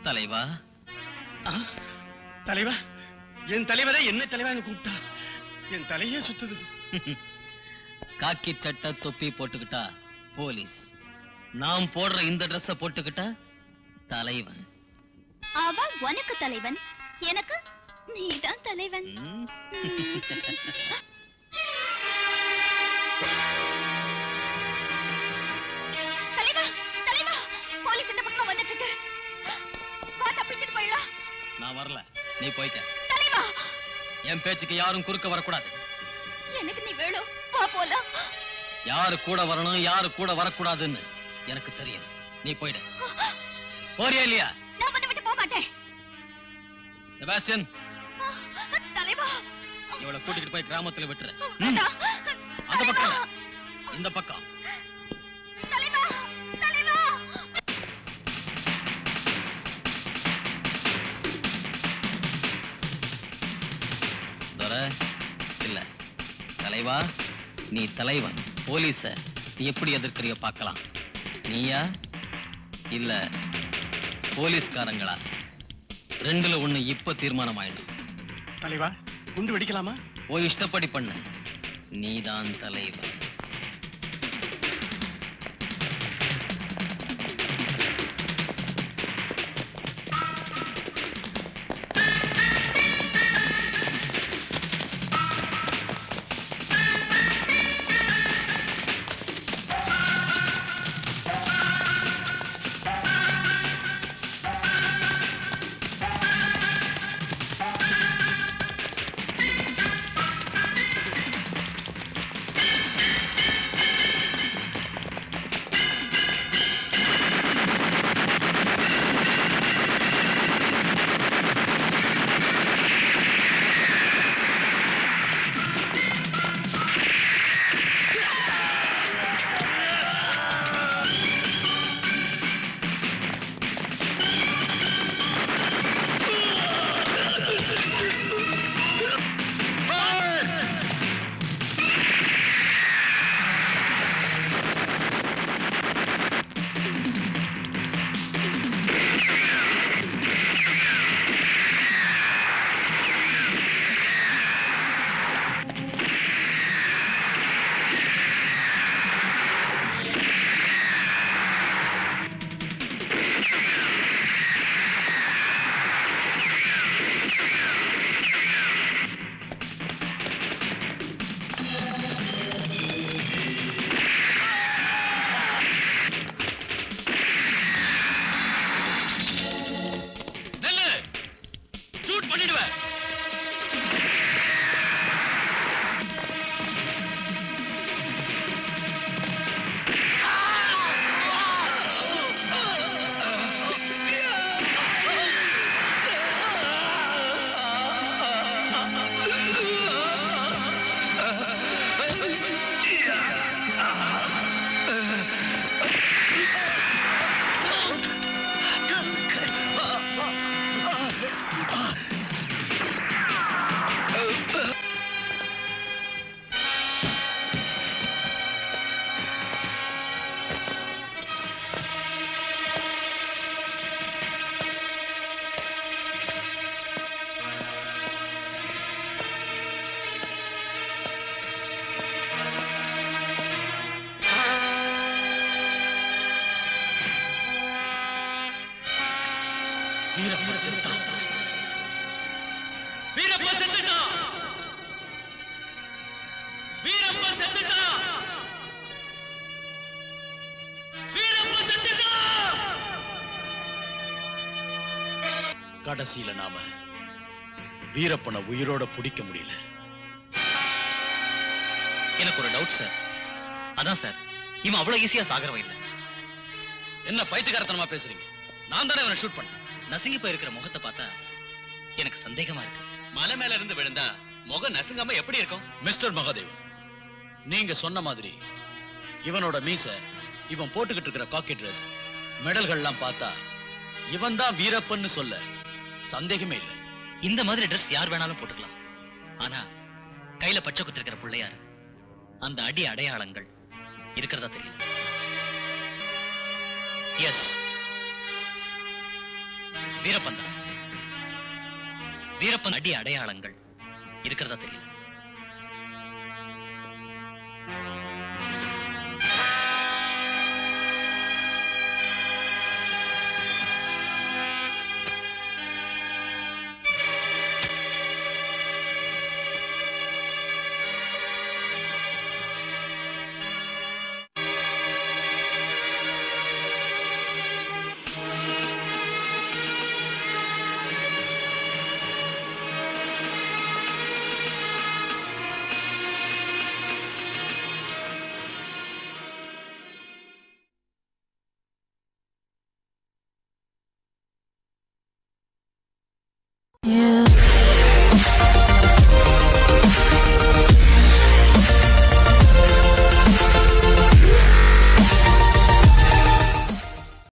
தலைவா தலைவா, என் தலைவரை என்ன தலைவான்னு கூப்பிட்டா என் தலையே சுத்துது. காக்கி சட்டை தொப்பி போட்டுக்கிட்டா போலீஸ், நாம் போடுற இந்த ட்ரெஸ்ஸ போட்டுக்கிட்டா தலைவன். அவன் உனக்கு தலைவன், எனக்கு நீதான் தலைவன். தலைவா, தலைவா, போலீஸ் இந்த பக்கம் வந்துட்டு இருக்கு. வா, தப்பிச்சிட்டு போயிடலாம். நான் வரல, நீ போய்க்க. தலைவா, என் பேச்சுக்கு யாரும் குறுக்க வரக்கூடாது. எனக்கு நீ வேணும், வா போலாம். யாரு கூட வரணும், யாரு கூட வரக்கூடாதுன்னு எனக்கு தெரியும். நீ போயிடு. போறியா இல்லையா? நான் வந்து விட்டு போக மாட்டேன். செபாஸ்டியன், தலைவா, இவளை கூட்டிட்டு போய் கிராமத்துல விட்டுரு. வேண்டாம். அந்த பக்கம், இந்த பக்கம். தலைவா, தலைவா. துரை, இல்ல தலைவா, நீ தலைவன். போலீஸ நீ எப்படி எதிர்க்கிறியோ பார்க்கலாம். நீயா இல்ல போலீஸ்காரங்களா? ரெண்டுல ஒண்ணு இப்ப தீர்மானம் ஆயிடும். தலைவா, குண்டு வெடிக்கலாமா? போய் இஷ்டப்படி பண்ணு. நீதான் தலைவன். கடைசியில நாம வீரப்பனை உயிரோட பிடிக்க முடியல. எனக்கு ஒரு டவுட் சார். அதான் சார், இவன் அவ்வளவு ஈஸியா சாகரவ இல்ல. என்ன பைத்தியக்காரத்தனமா பேசுறீங்க? நான் தானே இவனை ஷூட் பண்ணேன். நசுங்கி போயிருக்கிற முகத்தை பார்த்தா எனக்கு சந்தேகமா இருக்கு. மலை மேல இருந்து விழுந்தா முகம் நசுங்காம எப்படி இருக்கும்? மிஸ்டர் மகாதேவ், நீங்க சொன்ன மாதிரி இவனோட மீச, இவன் போட்டுக்கிட்டு இருக்கிற காக்கி ட்ரெஸ், மெடல்கள்லாம் பார்த்தா இவன் தான் வீரப்பன்னு சொல்ல சந்தேகமே இல்லை. இந்த மாதிரி ட்ரெஸ் யார் வேணாலும் போட்டுக்கலாம். ஆனா கையில பச்சை குத்திருக்கிற பிள்ளையார், அந்த அடி அடையாளங்கள் இருக்கிறதா தெரியல. எஸ், வீரப்பன் தான். வீரப்பன் அடி அடையாளங்கள் இருக்கிறதா தெரியல.